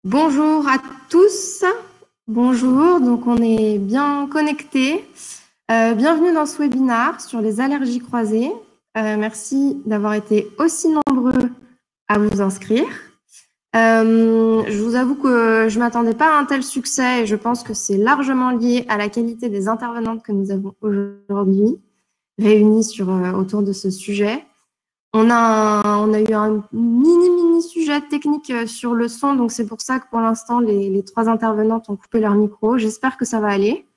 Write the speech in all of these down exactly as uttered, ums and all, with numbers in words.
Bonjour à tous, bonjour, donc on est bien connectés. Euh, bienvenue dans ce webinaire sur les allergies croisées. Euh, merci d'avoir été aussi nombreux à vous inscrire. Euh, je vous avoue que je ne m'attendais pas à un tel succès et je pense que c'est largement lié à la qualité des intervenantes que nous avons aujourd'hui réunies sur, euh, autour de ce sujet. On a, un, on a eu un mini, mini sujet technique sur le son, donc c'est pour ça que pour l'instant, les, les trois intervenantes ont coupé leur micro. J'espère que ça va aller.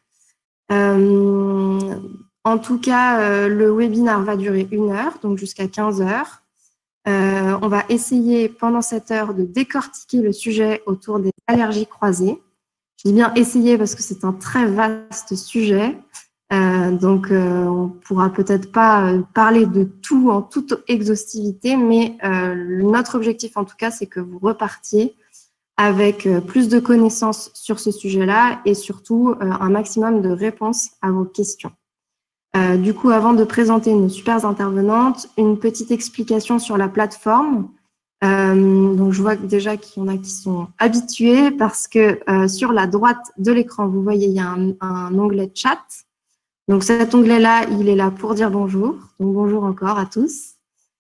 Euh, en tout cas, euh, le webinaire va durer une heure, donc jusqu'à quinze heures. Euh, on va essayer pendant cette heure de décortiquer le sujet autour des allergies croisées. Je dis bien essayer parce que c'est un très vaste sujet. Euh, donc, euh, on pourra peut-être pas parler de tout en toute exhaustivité, mais euh, notre objectif, en tout cas, c'est que vous repartiez avec euh, plus de connaissances sur ce sujet-là et surtout euh, un maximum de réponses à vos questions. Euh, du coup, avant de présenter nos super intervenantes, une petite explication sur la plateforme. Euh, donc, je vois déjà qu'il y en a qui sont habitués parce que euh, sur la droite de l'écran, vous voyez, il y a un, un onglet chat. Donc, cet onglet-là, il est là pour dire bonjour. Donc, bonjour encore à tous.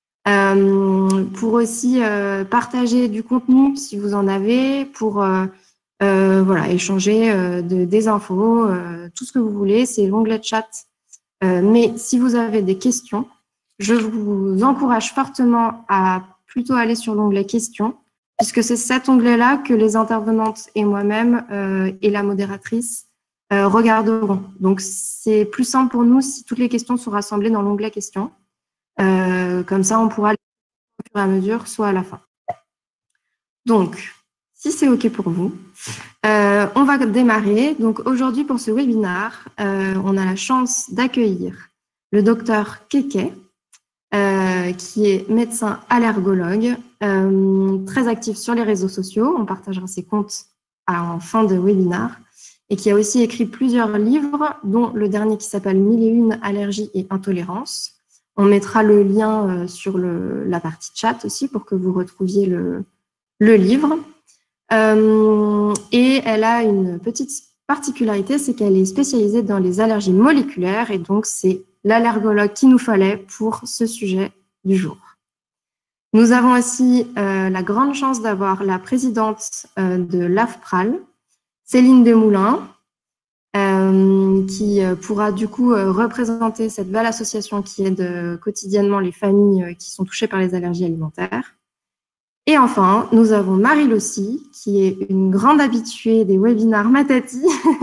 Euh, pour aussi euh, partager du contenu, si vous en avez, pour euh, euh, voilà, échanger euh, de, des infos, euh, tout ce que vous voulez. C'est l'onglet chat. Euh, mais si vous avez des questions, je vous encourage fortement à plutôt aller sur l'onglet questions, puisque c'est cet onglet-là que les intervenantes et moi-même euh, et la modératrice Euh, regarderont. Donc, c'est plus simple pour nous si toutes les questions sont rassemblées dans l'onglet questions. Euh, comme ça, on pourra les au fur et à mesure, soit à la fin. Donc, si c'est OK pour vous, euh, on va démarrer. Donc, aujourd'hui, pour ce webinaire, euh, on a la chance d'accueillir le docteur Keke, euh, qui est médecin allergologue, euh, très actif sur les réseaux sociaux. On partagera ses comptes en fin de webinaire. Et qui a aussi écrit plusieurs livres, dont le dernier qui s'appelle Mille et une allergies et intolérances. On mettra le lien sur le, la partie chat aussi pour que vous retrouviez le, le livre. Euh, et elle a une petite particularité, c'est qu'elle est spécialisée dans les allergies moléculaires et donc c'est l'allergologue qu'il nous fallait pour ce sujet du jour. Nous avons aussi euh, la grande chance d'avoir la présidente euh, de l'AFPRAL, Céline Desmoulins, euh, qui pourra du coup euh, représenter cette belle association qui aide euh, quotidiennement les familles euh, qui sont touchées par les allergies alimentaires. Et enfin, nous avons Marie Lossy, qui est une grande habituée des webinaires Matati,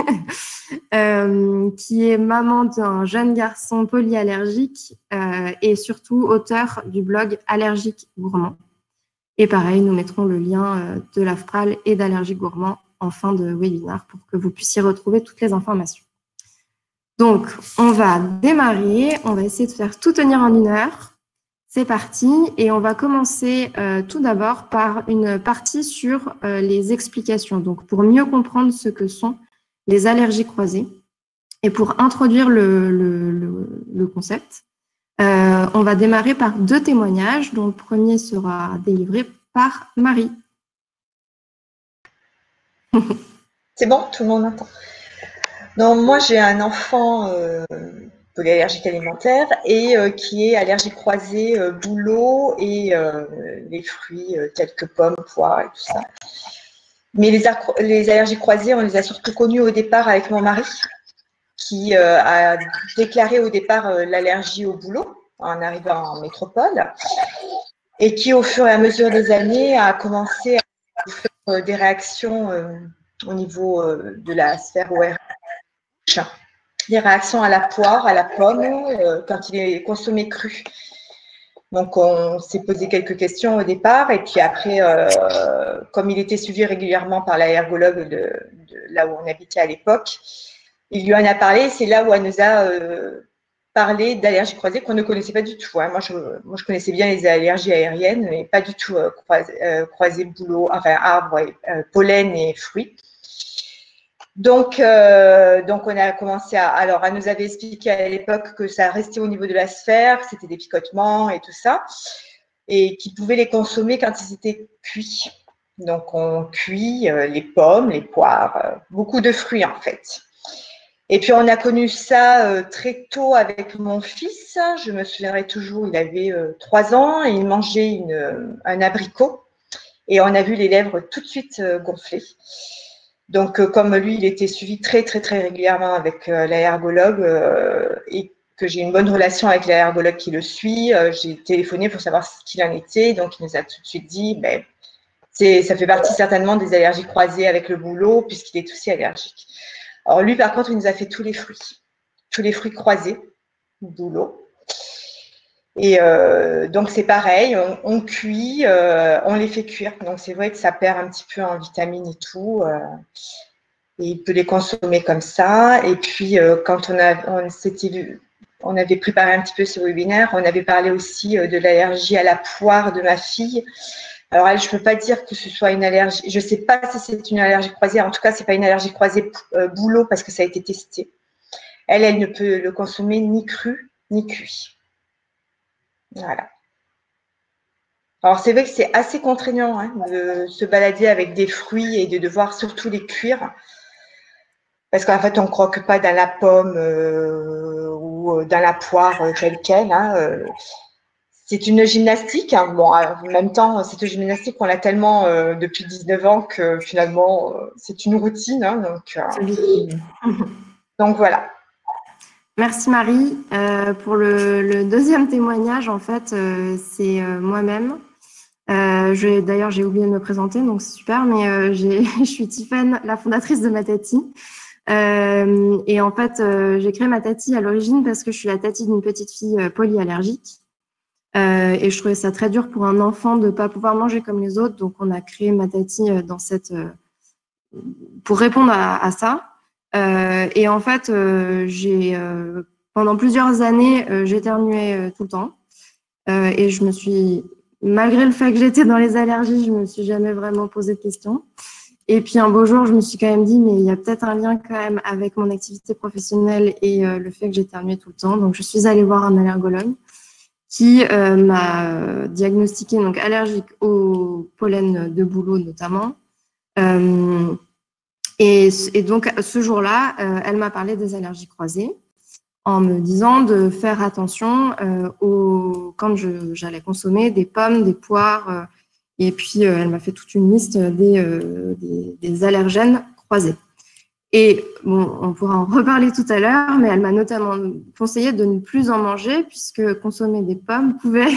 euh, qui est maman d'un jeune garçon polyallergique euh, et surtout auteur du blog Allergique Gourmand. Et pareil, nous mettrons le lien euh, de l'AFPRAL et d'Allergique Gourmand en fin de webinaire pour que vous puissiez retrouver toutes les informations. Donc, on va démarrer, on va essayer de faire tout tenir en une heure. C'est parti et on va commencer euh, tout d'abord par une partie sur euh, les explications. Donc, pour mieux comprendre ce que sont les allergies croisées et pour introduire le, le, le, le concept, euh, on va démarrer par deux témoignages dont le premier sera délivré par Marie. C'est bon, tout le monde entend. Donc, moi, j'ai un enfant euh, polyallergique alimentaire et euh, qui est allergique croisée, euh, bouleau et euh, les fruits euh, tels que pommes, poires et tout ça. Mais les, les allergies croisées, on les a surtout connues au départ avec mon mari, qui euh, a déclaré au départ euh, l'allergie au bouleau en arrivant en métropole et qui, au fur et à mesure des années, a commencé à faire euh, des réactions euh, au niveau euh, de la sphère O R H, des réactions à la poire, à la pomme, euh, quand il est consommé cru. Donc, on s'est posé quelques questions au départ, et puis après, euh, comme il était suivi régulièrement par l'allergologue de, de là où on habitait à l'époque, il lui en a parlé. C'est là où elle nous a euh, parlé d'allergies croisées qu'on ne connaissait pas du tout. Hein. Moi, je, moi, je connaissais bien les allergies aériennes, mais pas du tout euh, croisées, euh, croisées bouleau, enfin arbres, et, euh, pollen et fruits. Donc, euh, donc, on a commencé à… Alors, elle nous avait expliqué à l'époque que ça restait au niveau de la sphère, que c'était des picotements et tout ça, et qu'ils pouvaient les consommer quand ils étaient cuits. Donc, on cuit euh, les pommes, les poires, euh, beaucoup de fruits en fait. Et puis, on a connu ça euh, très tôt avec mon fils. Je me souviendrai toujours, il avait euh, trois ans et il mangeait une, un abricot. Et on a vu les lèvres tout de suite euh, gonfler. Donc, euh, comme lui, il était suivi très, très, très régulièrement avec euh, l'allergologue euh, et que j'ai une bonne relation avec l'allergologue qui le suit, euh, j'ai téléphoné pour savoir ce qu'il en était. Donc, il nous a tout de suite dit, ben, c'est, ça fait partie certainement des allergies croisées avec le bouleau, puisqu'il est aussi allergique. Alors, lui, par contre, il nous a fait tous les fruits, tous les fruits croisés, bouleau. Et euh, donc, c'est pareil, on, on cuit, euh, on les fait cuire. Donc, c'est vrai que ça perd un petit peu en vitamines et tout. Euh, et il peut les consommer comme ça. Et puis, euh, quand on, a, on, s'était, on avait préparé un petit peu ce webinaire, on avait parlé aussi euh, de l'allergie à la poire de ma fille. Alors, elle, je ne peux pas dire que ce soit une allergie. Je ne sais pas si c'est une allergie croisée. En tout cas, ce n'est pas une allergie croisée euh, bouleau parce que ça a été testé. Elle, elle ne peut le consommer ni cru ni cuit. Voilà. Alors, c'est vrai que c'est assez contraignant hein, de se balader avec des fruits et de devoir surtout les cuire. Parce qu'en fait, on ne croque pas dans la pomme euh, ou dans la poire euh, telle quelle. Hein, euh. C'est une gymnastique. Hein. Bon, en même temps, cette gymnastique, on l'a tellement euh, depuis dix-neuf ans que finalement, euh, c'est une routine. Hein, donc, euh, donc, voilà. Merci Marie. Euh, pour le, le deuxième témoignage, en fait, euh, c'est euh, moi-même. Euh, D'ailleurs, j'ai oublié de me présenter, donc c'est super, mais euh, je suis Tiffaine, la fondatrice de Matati. Euh, et en fait, euh, j'ai créé Matati à l'origine parce que je suis la tati d'une petite fille euh, polyallergique. Euh, et je trouvais ça très dur pour un enfant de ne pas pouvoir manger comme les autres. Donc, on a créé Matati euh, dans cette, euh, pour répondre à, à ça. Euh, et en fait, euh, j'ai euh, pendant plusieurs années, euh, j'éternuais euh, tout le temps. Euh, et je me suis, malgré le fait que j'étais dans les allergies, je me suis jamais vraiment posé de questions. Et puis un beau jour, je me suis quand même dit, mais il y a peut-être un lien quand même avec mon activité professionnelle et euh, le fait que j'éternuais tout le temps. Donc, je suis allée voir un allergologue qui euh, m'a diagnostiqué donc allergique au pollen de bouleau notamment. Euh, et, et donc, ce jour-là, euh, elle m'a parlé des allergies croisées en me disant de faire attention euh, aux, quand j'allais consommer des pommes, des poires, euh, et puis euh, elle m'a fait toute une liste des, euh, des, des allergènes croisés. Et bon, on pourra en reparler tout à l'heure, mais elle m'a notamment conseillé de ne plus en manger puisque consommer des pommes pouvait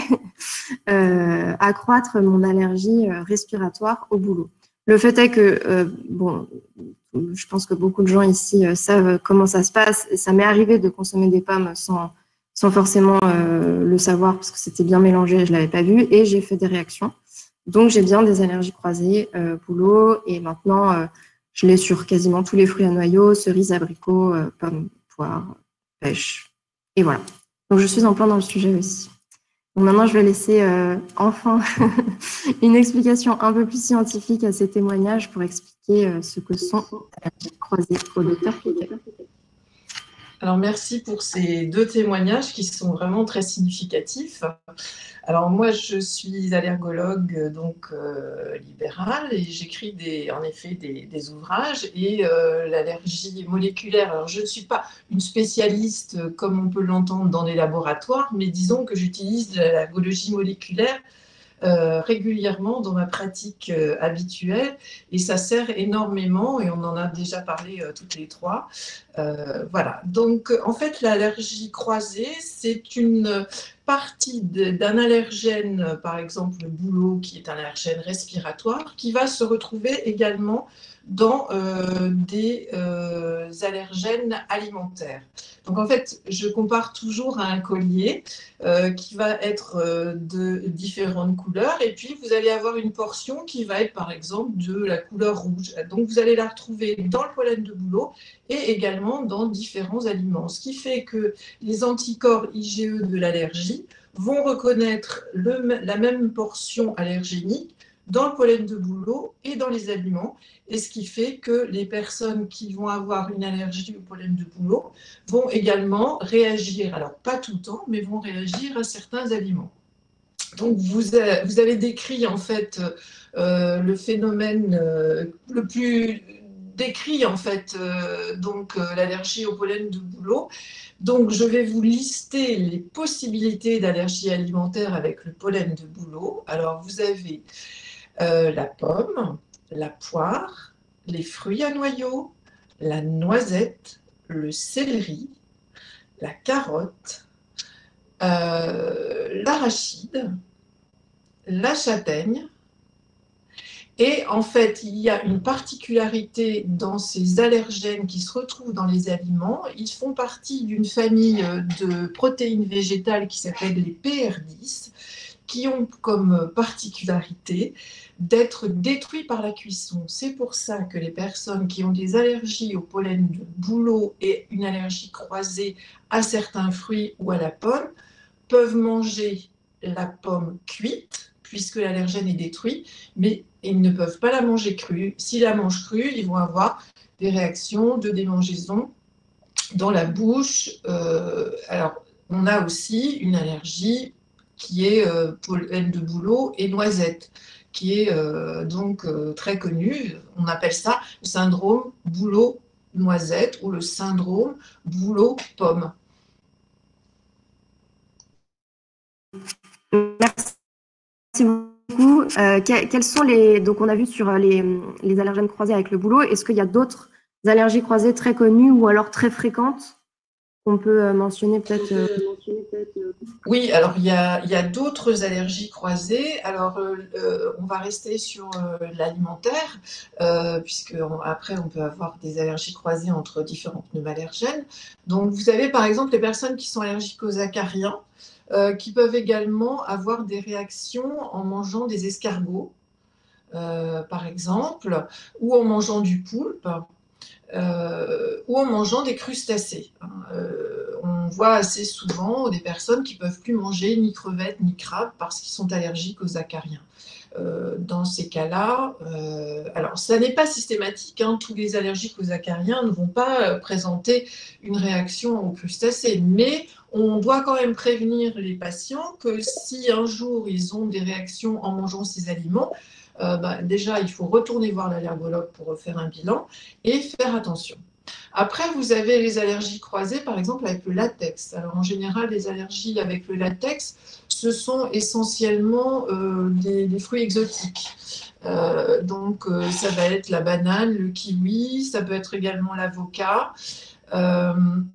euh, accroître mon allergie respiratoire au bouleau. Le fait est que, euh, bon, je pense que beaucoup de gens ici euh, savent comment ça se passe. Ça m'est arrivé de consommer des pommes sans, sans forcément euh, le savoir parce que c'était bien mélangé et je ne l'avais pas vu et j'ai fait des réactions. Donc, j'ai bien des allergies croisées, euh, bouleau, et maintenant, euh, je l'ai sur quasiment tous les fruits à noyaux, cerises, abricots, euh, pommes, poires, pêches. Et voilà. Donc, je suis en plein dans le sujet aussi. Donc, maintenant, je vais laisser euh, enfin une explication un peu plus scientifique à ces témoignages pour expliquer euh, ce que sont les allergies croisées au docteur Piquet. Alors, merci pour ces deux témoignages qui sont vraiment très significatifs. Alors, moi, je suis allergologue donc euh, libérale et j'écris des, en effet des, des ouvrages et euh, l'allergie moléculaire. Alors, je ne suis pas une spécialiste comme on peut l'entendre dans les laboratoires, mais disons que j'utilise de l'allergologie moléculaire Euh, régulièrement dans ma pratique euh, habituelle et ça sert énormément et on en a déjà parlé euh, toutes les trois. Euh, voilà, donc en fait l'allergie croisée c'est une partie d'un allergène, par exemple le bouleau qui est un allergène respiratoire qui va se retrouver également dans euh, des euh, allergènes alimentaires. Donc en fait, je compare toujours à un collier euh, qui va être euh, de différentes couleurs et puis vous allez avoir une portion qui va être par exemple de la couleur rouge. Donc vous allez la retrouver dans le pollen de bouleau et également dans différents aliments. Ce qui fait que les anticorps I G E de l'allergie vont reconnaître le, la même portion allergénique dans le pollen de bouleau et dans les aliments, et ce qui fait que les personnes qui vont avoir une allergie au pollen de bouleau vont également réagir, alors pas tout le temps, mais vont réagir à certains aliments. Donc, vous, a, vous avez décrit en fait euh, le phénomène euh, le plus décrit en fait, euh, donc euh, l'allergie au pollen de bouleau. Donc, je vais vous lister les possibilités d'allergie alimentaire avec le pollen de bouleau. Alors, vous avez euh, la pomme, la poire, les fruits à noyaux, la noisette, le céleri, la carotte, euh, l'arachide, la châtaigne. Et en fait, il y a une particularité dans ces allergènes qui se retrouvent dans les aliments. Ils font partie d'une famille de protéines végétales qui s'appelle les P R dix, qui ont comme particularité d'être détruits par la cuisson. C'est pour ça que les personnes qui ont des allergies au pollen de bouleau et une allergie croisée à certains fruits ou à la pomme peuvent manger la pomme cuite, puisque l'allergène est détruit, mais ils ne peuvent pas la manger crue. S'ils la mangent crue, ils vont avoir des réactions de démangeaison dans la bouche. Euh, alors, on a aussi une allergie qui est euh, pollen de bouleau et noisette, qui est euh, donc euh, très connue. On appelle ça le syndrome bouleau-noisette ou le syndrome bouleau-pomme. Merci beaucoup. Euh, quels sont les… Donc, on a vu sur les, les allergènes croisés avec le bouleau. Est-ce qu'il y a d'autres allergies croisées très connues ou alors très fréquentes qu'on peut mentionner peut-être euh... Oui, alors il y a, il y a d'autres allergies croisées. Alors, euh, on va rester sur euh, l'alimentaire, euh, puisque on, après, on peut avoir des allergies croisées entre différents pneumallergènes. Donc, vous avez par exemple les personnes qui sont allergiques aux acariens, euh, qui peuvent également avoir des réactions en mangeant des escargots, euh, par exemple, ou en mangeant du poulpe. Euh, ou en mangeant des crustacés. Euh, on voit assez souvent des personnes qui ne peuvent plus manger ni crevettes ni crabes parce qu'ils sont allergiques aux acariens. Euh, dans ces cas-là, euh, alors ça n'est pas systématique, hein, tous les allergiques aux acariens ne vont pas euh, présenter une réaction aux crustacés, mais on doit quand même prévenir les patients que si un jour ils ont des réactions en mangeant ces aliments, Euh, bah, déjà, il faut retourner voir l'allergologue pour refaire un bilan et faire attention. Après, vous avez les allergies croisées, par exemple, avec le latex. Alors, en général, les allergies avec le latex, ce sont essentiellement euh, des, des fruits exotiques. Euh, donc, euh, ça va être la banane, le kiwi, ça peut être également l'avocat. Euh,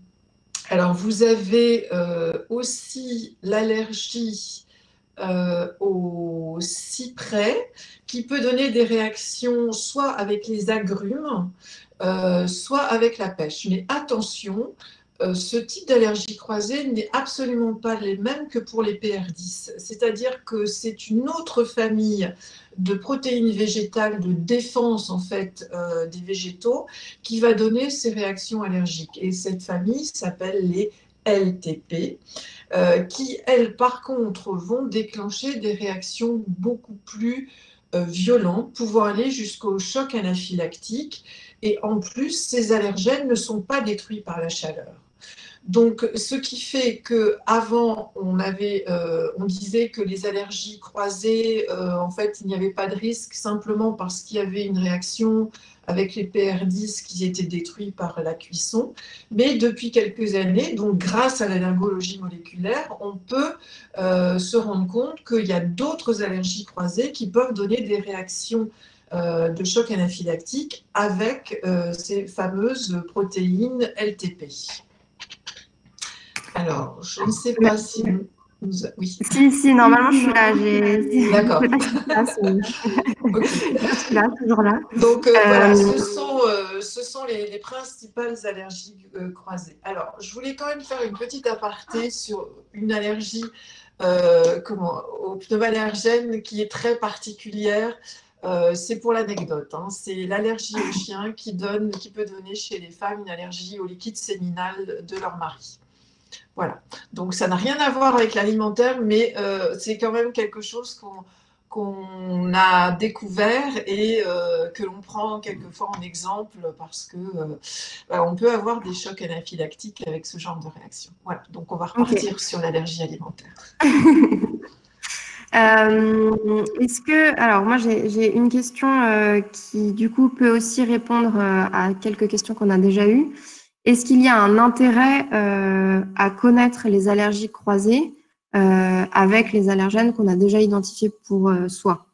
alors, vous avez euh, aussi l'allergie Euh, au cyprès, qui peut donner des réactions soit avec les agrumes, euh, soit avec la pêche. Mais attention, euh, ce type d'allergie croisée n'est absolument pas les mêmes que pour les P R dix. C'est-à-dire que c'est une autre famille de protéines végétales de défense en fait euh, des végétaux qui va donner ces réactions allergiques. Et cette famille s'appelle les L T P. Euh, qui, elles, par contre, vont déclencher des réactions beaucoup plus euh, violentes, pouvant aller jusqu'au choc anaphylactique. Et en plus, ces allergènes ne sont pas détruits par la chaleur. Donc, ce qui fait qu'avant, on, euh, on disait que les allergies croisées, euh, en fait, il n'y avait pas de risque simplement parce qu'il y avait une réaction avec les P R dix qui étaient détruits par la cuisson. Mais depuis quelques années, donc grâce à l'allergologie moléculaire, on peut euh, se rendre compte qu'il y a d'autres allergies croisées qui peuvent donner des réactions euh, de choc anaphylactique avec euh, ces fameuses protéines L T P. Alors, je ne sais pas si nous... nous a... Oui. Si, si, normalement, je suis là. D'accord. Okay. Je suis là, toujours là. Donc, euh, euh... voilà, ce sont, euh, ce sont les, les principales allergies euh, croisées. Alors, je voulais quand même faire une petite aparté sur une allergie euh, comment, au pneumallergène qui est très particulière. Euh, c'est pour l'anecdote, hein. C'est l'allergie au chien qui, donne, qui peut donner chez les femmes une allergie au liquide séminal de leur mari. Voilà, donc ça n'a rien à voir avec l'alimentaire, mais euh, c'est quand même quelque chose qu'on qu'on a découvert et euh, que l'on prend quelquefois en exemple parce que euh, bah, on peut avoir des chocs anaphylactiques avec ce genre de réaction. Voilà, donc on va repartir okay. sur l'allergie alimentaire. Euh, est-ce que, alors moi j'ai une question euh, qui du coup peut aussi répondre euh, à quelques questions qu'on a déjà eues. Est-ce qu'il y a un intérêt euh, à connaître les allergies croisées euh, avec les allergènes qu'on a déjà identifiés pour euh, soi?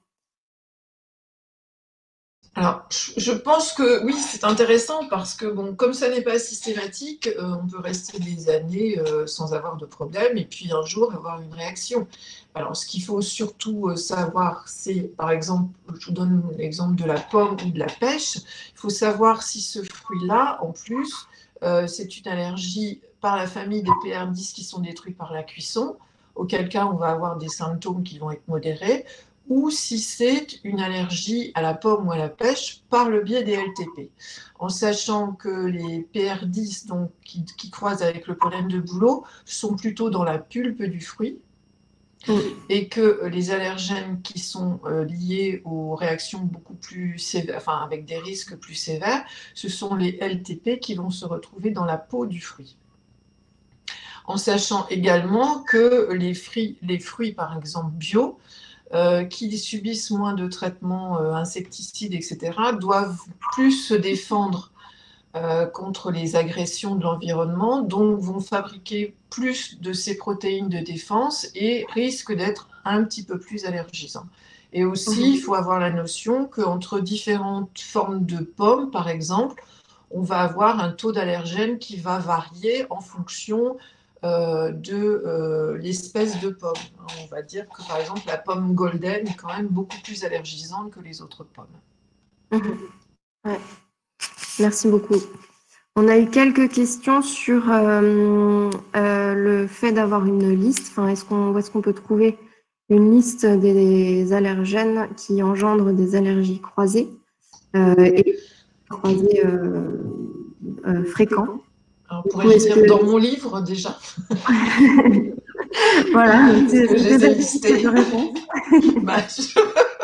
Alors, je pense que oui, c'est intéressant parce que, bon, comme ça n'est pas systématique, euh, on peut rester des années euh, sans avoir de problème et puis un jour avoir une réaction. Alors, ce qu'il faut surtout euh, savoir, c'est, par exemple, je vous donne l'exemple de la pomme ou de la pêche, il faut savoir si ce fruit-là, en plus, euh, c'est une allergie par la famille des P R dix qui sont détruits par la cuisson, auquel cas on va avoir des symptômes qui vont être modérés, ou si c'est une allergie à la pomme ou à la pêche par le biais des L T P. En sachant que les P R dix donc, qui, qui croisent avec le pollen de bouleau sont plutôt dans la pulpe du fruit, et que les allergènes qui sont euh, liés aux réactions beaucoup plus sévères, enfin avec des risques plus sévères, ce sont les L T P qui vont se retrouver dans la peau du fruit. En sachant également que les fruits, les fruits par exemple bio, Euh, qui subissent moins de traitements euh, insecticides, et cetera, doivent plus se défendre euh, contre les agressions de l'environnement, donc vont fabriquer plus de ces protéines de défense et risquent d'être un petit peu plus allergisants. Et aussi, mmh. il faut avoir la notion qu'entre différentes formes de pommes, par exemple, on va avoir un taux d'allergène qui va varier en fonction euh, de euh, l'espèce de pomme. On va dire que par exemple la pomme golden est quand même beaucoup plus allergisante que les autres pommes. Mmh. Ouais. Merci beaucoup. On a eu quelques questions sur euh, euh, le fait d'avoir une liste. Enfin, est-ce qu'on, où est-ce qu'on peut trouver une liste des allergènes qui engendrent des allergies croisées euh, et croisées euh, euh, fréquents? Alors, on pourrait dire que... dans mon livre déjà. Voilà, c'est que je les ai listés. bah, je...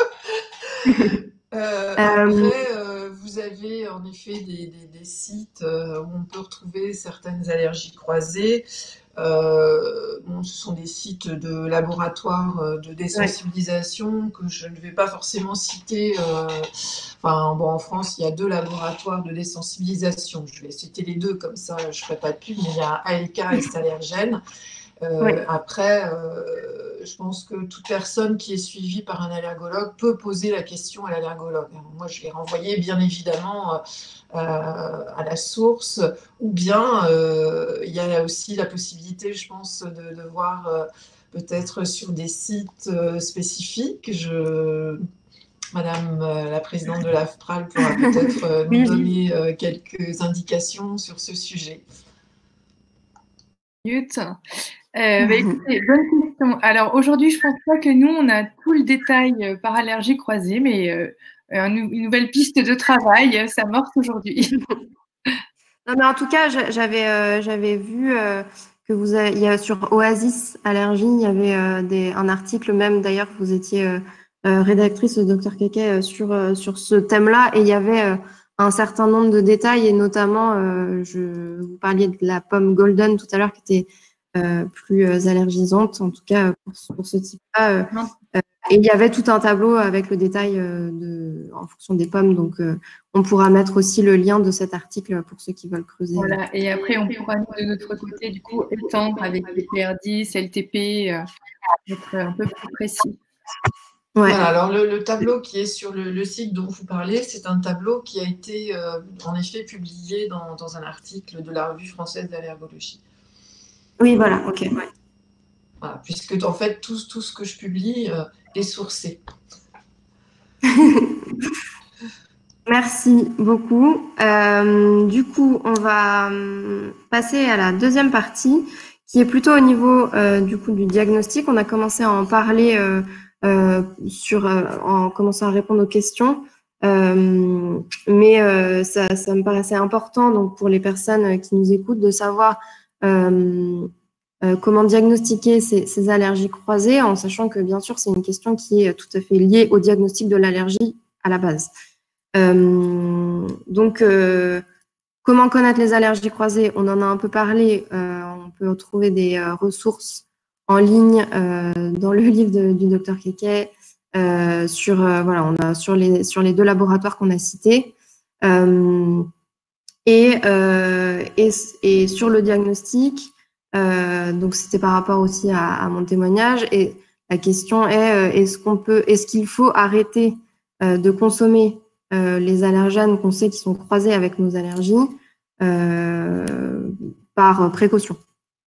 euh, après, euh, vous avez en effet des, des, des sites euh, où on peut retrouver certaines allergies croisées. Euh, bon, ce sont des sites de laboratoires de désensibilisation ouais. que je ne vais pas forcément citer. Euh, enfin, bon, en France, il y a deux laboratoires de désensibilisation. Je vais citer les deux, comme ça, je ne ferai pas de pub, mais il y a A L K et Stallergen. Euh, oui. Après, euh, je pense que toute personne qui est suivie par un allergologue peut poser la question à l'allergologue. Moi, je l'ai renvoyé, bien évidemment, euh, à la source, ou bien euh, il y a aussi la possibilité, je pense, de, de voir euh, peut-être sur des sites euh, spécifiques. Je... Madame euh, la présidente de l'AFPRAL pourra peut-être euh, nous donner euh, quelques indications sur ce sujet. Euh, bah, écoutez, bonne question. Alors aujourd'hui, je pense pas que nous, on a tout le détail euh, par allergie croisée, mais euh, une nouvelle piste de travail, ça morce aujourd'hui. Non, mais en tout cas, j'avais euh, j'avais vu euh, que vous avez, il y a sur Oasis Allergie, il y avait euh, des, un article même d'ailleurs que vous étiez euh, euh, rédactrice, docteur Keke, euh, sur euh, sur ce thème-là, et il y avait euh, un certain nombre de détails, et notamment, euh, je vous parliez de la pomme golden tout à l'heure, qui était euh, plus euh, allergisante, en tout cas pour, pour ce type-là. Euh, euh, et il y avait tout un tableau avec le détail euh, de, en fonction des pommes, donc euh, on pourra mettre aussi le lien de cet article pour ceux qui veulent creuser. Voilà, et après on pourra nous, de notre côté du coup étendre avec les P R dix, L T P, euh, être un peu plus précis. Ouais. Voilà, alors le, le tableau qui est sur le, le site dont vous parlez, c'est un tableau qui a été euh, en effet publié dans, dans un article de la Revue française d'allergologie. Oui, voilà, ok. Ouais. Voilà, puisque en fait tout, tout ce que je publie euh, est sourcé. Merci beaucoup. Euh, du coup, on va passer à la deuxième partie, qui est plutôt au niveau euh, du coup du diagnostic. On a commencé à en parler euh, euh, sur, euh, en commençant à répondre aux questions, euh, mais euh, ça, ça me paraissait important donc pour les personnes qui nous écoutent de savoir euh, euh, comment diagnostiquer ces, ces allergies croisées, en sachant que bien sûr c'est une question qui est tout à fait liée au diagnostic de l'allergie à la base. Euh, donc, euh, comment connaître les allergies croisées? On en a un peu parlé. Euh, on peut trouver des euh, ressources en ligne euh, dans le livre de, du docteur Keke euh, sur, euh, voilà, on a, sur, les, sur les deux laboratoires qu'on a cités. Euh, et, euh, et, et sur le diagnostic, euh, donc c'était par rapport aussi à, à mon témoignage. Et la question est, est-ce qu'on peut, est-ce qu'il faut arrêter euh, de consommer euh, les allergènes qu'on sait qui sont croisés avec nos allergies euh, par précaution?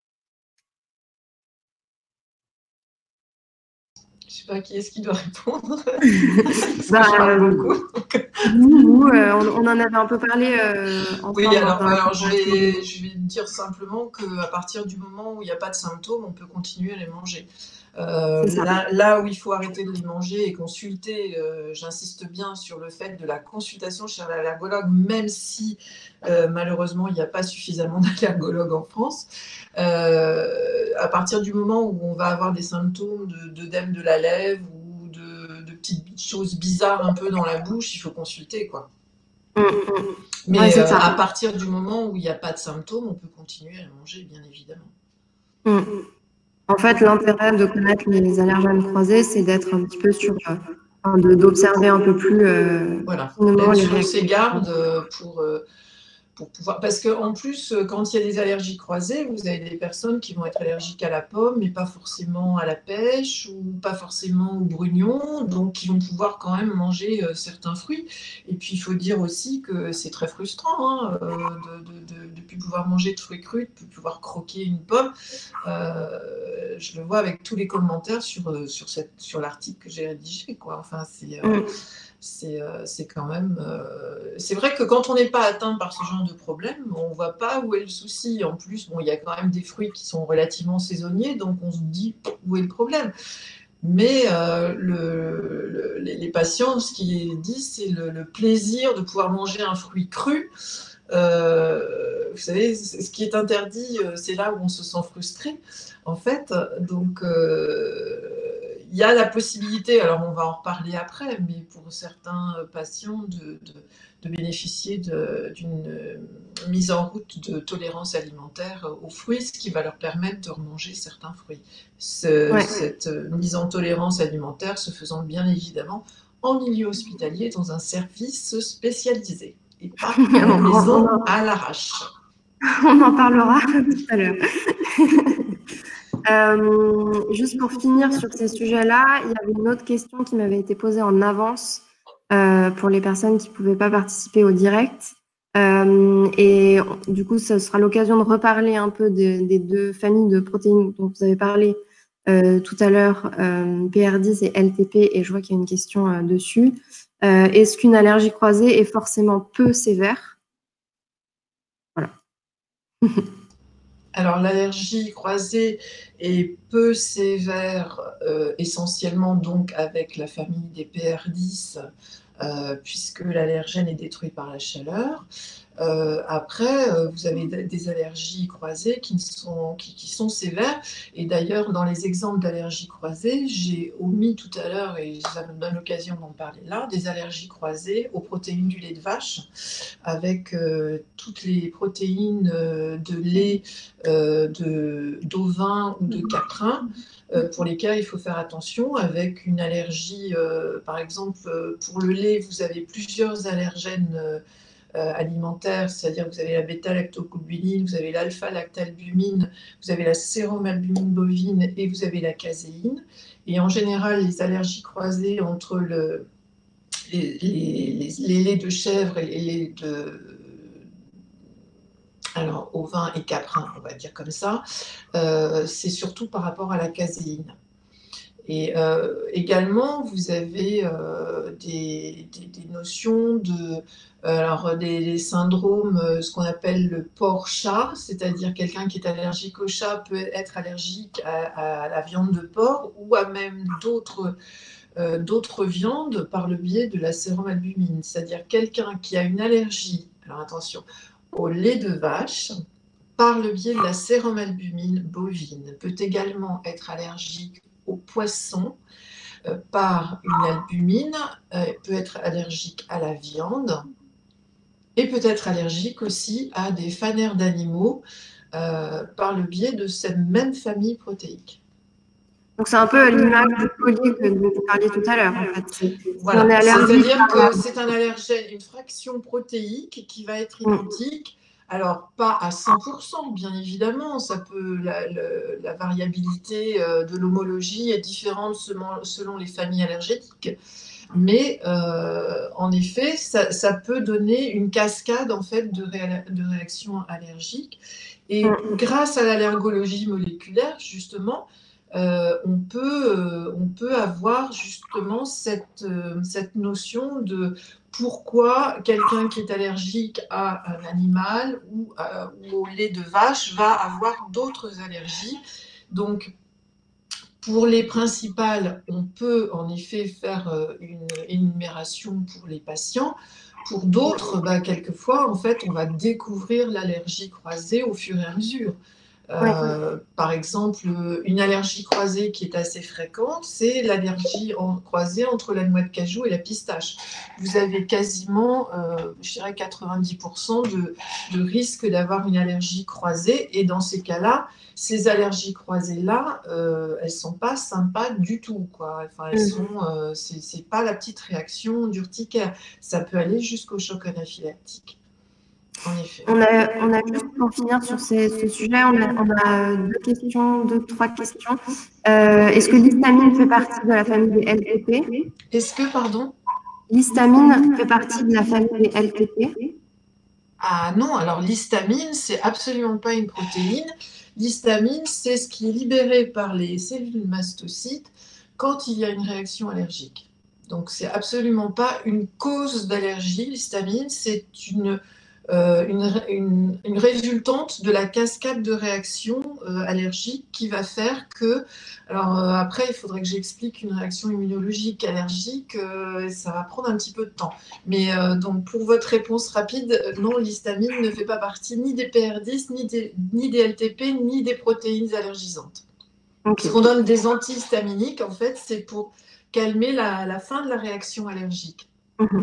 Je sais pas qui est-ce qui doit répondre. bah, je parle beaucoup. Nous, euh, on, on en avait un peu parlé euh, ensemble. Oui, alors, alors je, vais, je vais dire simplement qu'à partir du moment où il n'y a pas de symptômes, on peut continuer à les manger. Euh, là, là où il faut arrêter de les manger et consulter, euh, j'insiste bien sur le fait de la consultation chez l'allergologue, même si euh, malheureusement il n'y a pas suffisamment d'allergologues en France. Euh, à partir du moment où on va avoir des symptômes d'œdème de, de la lèvre ou de, de petites choses bizarres un peu dans la bouche, il faut consulter, quoi. Mmh. Mais ouais, euh, à partir du moment où il n'y a pas de symptômes, on peut continuer à les manger, bien évidemment. Mmh. En fait, l'intérêt de connaître les allergènes croisés, c'est d'être un petit peu sur, euh, d'observer un peu plus. Euh, voilà, d'être sur ses gardes pour, euh, pour pouvoir. Parce qu'en plus, quand il y a des allergies croisées, vous avez des personnes qui vont être allergiques à la pomme, mais pas forcément à la pêche ou pas forcément au brugnon, donc qui vont pouvoir quand même manger euh, certains fruits. Et puis, il faut dire aussi que c'est très frustrant hein, euh, de ne plus pouvoir manger de fruits crus, de ne plus pouvoir croquer une pomme. Euh, je le vois avec tous les commentaires sur, sur, cette, sur l'article que j'ai rédigé, quoi. Enfin, c'est... Euh, c'est euh, quand même... Euh, c'est vrai que quand on n'est pas atteint par ce genre de problème, on ne voit pas où est le souci. En plus, bon, il y a quand même des fruits qui sont relativement saisonniers, donc on se dit où est le problème. Mais euh, le, le, les, les patients, ce qu'ils disent, c'est le, le plaisir de pouvoir manger un fruit cru. Euh, vous savez, ce qui est interdit, c'est là où on se sent frustré, en fait. Donc, euh, il y a la possibilité, alors on va en reparler après, mais pour certains patients, de, de, de bénéficier d'une mise en route de tolérance alimentaire aux fruits, ce qui va leur permettre de remanger certains fruits. Ce, ouais. Cette mise en tolérance alimentaire se faisant bien évidemment en milieu hospitalier dans un service spécialisé et pas à la maison à l'arrache. On en parlera tout à l'heure. Euh, juste pour finir sur ces sujets-là, il y avait une autre question qui m'avait été posée en avance euh, pour les personnes qui ne pouvaient pas participer au direct. Euh, et du coup, ce sera l'occasion de reparler un peu de, des deux familles de protéines dont vous avez parlé euh, tout à l'heure, euh, P R dix et L T P, et je vois qu'il y a une question euh, dessus. Euh, Est-ce qu'une allergie croisée est forcément peu sévère? Voilà. Alors, l'allergie croisée est peu sévère, euh, essentiellement donc avec la famille des P R dix, euh, puisque l'allergène est détruit par la chaleur. Euh, après, euh, vous avez des allergies croisées qui sont, qui, qui sont sévères. Et d'ailleurs, dans les exemples d'allergies croisées, j'ai omis tout à l'heure, et ça me donne l'occasion d'en parler là, des allergies croisées aux protéines du lait de vache, avec euh, toutes les protéines euh, de lait euh, d'ovin ou de caprin, euh, pour lesquelles il faut faire attention, avec une allergie, euh, par exemple, pour le lait, vous avez plusieurs allergènes euh, Euh, alimentaires, c'est-à-dire que vous avez la bêta-lactocobuline, vous avez l'alpha-lactalbumine, vous avez la séromalbumine bovine et vous avez la caséine. Et en général, les allergies croisées entre le, les, les, les, les laits de chèvre et les laits de... alors, ovin et caprin, on va dire comme ça, euh, c'est surtout par rapport à la caséine. Et euh, également, vous avez euh, des, des, des notions de... Alors, des, des syndromes, ce qu'on appelle le porc-chat, c'est-à-dire quelqu'un qui est allergique au chat peut être allergique à, à la viande de porc ou à même d'autres euh, d'autres viandes par le biais de la séromalbumine. C'est-à-dire quelqu'un qui a une allergie, alors attention, au lait de vache, par le biais de la séromalbumine bovine, peut également être allergique aux poissons euh, par une albumine, euh, peut être allergique à la viande et peut être allergique aussi à des fanères d'animaux euh, par le biais de cette même famille protéique. Donc, c'est un peu l'image du collier que vous parliez tout à l'heure, en fait. Voilà, c'est-à-dire que c'est un allergène, une fraction protéique qui va être identique. Alors, pas à cent pour cent, bien évidemment. Ça peut, la, la, la variabilité de l'homologie est différente selon, selon les familles allergétiques. Mais euh, en effet, ça, ça peut donner une cascade en fait, de, ré, de réactions allergiques. Et grâce à l'allergologie moléculaire, justement, Euh, on, peut, euh, on peut avoir justement cette, euh, cette notion de pourquoi quelqu'un qui est allergique à un animal ou, à, ou au lait de vache va avoir d'autres allergies. Donc, pour les principales, on peut en effet faire une énumération pour les patients. Pour d'autres, bah, quelquefois, en fait, on va découvrir l'allergie croisée au fur et à mesure. Euh, ouais. Par exemple, une allergie croisée qui est assez fréquente, c'est l'allergie croisée entre la noix de cajou et la pistache. Vous avez quasiment, euh, je dirais, quatre-vingt-dix pour cent de, de risque d'avoir une allergie croisée. Et dans ces cas-là, ces allergies croisées-là, euh, elles ne sont pas sympas du tout, quoi. Enfin, elles sont, euh, c'est, c'est pas la petite réaction d'urticaire. Ça peut aller jusqu'au choc anaphylactique. En effet. On a, on a juste pour finir sur ces, ce sujet, on a, on a deux questions, deux, trois questions. Euh, Est-ce que l'histamine fait partie de la famille des L T P? Est-ce que, pardon? L'histamine fait partie de la famille des L T P? Ah non, alors l'histamine, c'est absolument pas une protéine. L'histamine, c'est ce qui est libéré par les cellules mastocytes quand il y a une réaction allergique. Donc, c'est absolument pas une cause d'allergie. L'histamine, c'est une... Euh, une, une, une résultante de la cascade de réactions euh, allergiques qui va faire que, alors euh, après il faudrait que j'explique une réaction immunologique allergique, euh, ça va prendre un petit peu de temps. Mais euh, donc pour votre réponse rapide, non, l'histamine ne fait pas partie ni des P R dix, ni des, ni des L T P, ni des protéines allergisantes. Okay. Ce qu'on donne des antihistaminiques, en fait, c'est pour calmer la, la fin de la réaction allergique. Mmh.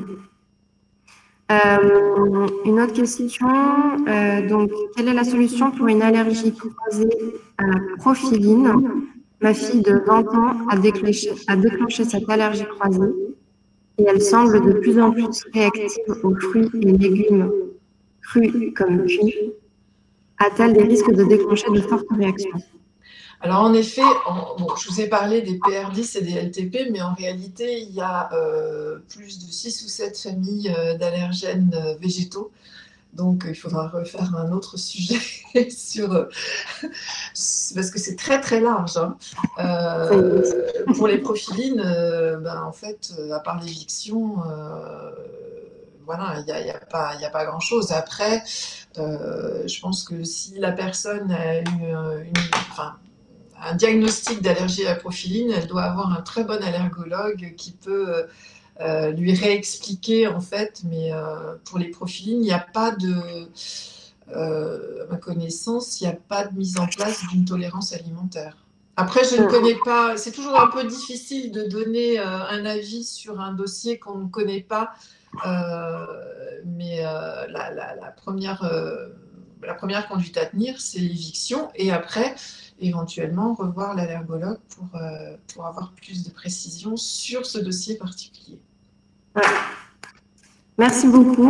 Euh, une autre question, euh, donc, quelle est la solution pour une allergie croisée à la prophyline? Ma fille de vingt ans a déclenché, a déclenché cette allergie croisée et elle semble de plus en plus réactive aux fruits et légumes crus comme cuits. A-t-elle des risques de déclencher de fortes réactions? Alors en effet, en, bon, je vous ai parlé des P R dix et des L T P, mais en réalité, il y a euh, plus de six ou sept familles euh, d'allergènes euh, végétaux. Donc il faudra refaire un autre sujet sur euh, parce que c'est très très large. Hein. Euh, pour les prophylines, euh, ben, en fait, à part l'éviction, euh, voilà, il n'y a, y a pas, y a pas grand-chose. Après, euh, je pense que si la personne a une, une enfin, un diagnostic d'allergie à la prophyline, elle doit avoir un très bon allergologue qui peut euh, lui réexpliquer en fait, mais euh, pour les prophylines, il n'y a pas de, euh, à ma connaissance, il n'y a pas de mise en place d'une tolérance alimentaire. Après, je ne connais pas, c'est toujours un peu difficile de donner euh, un avis sur un dossier qu'on ne connaît pas, euh, mais euh, la, la, la, première, euh, la première conduite à tenir, c'est l'éviction, et après, éventuellement revoir l'allergologue pour, euh, pour avoir plus de précision sur ce dossier particulier. Ouais. Merci beaucoup.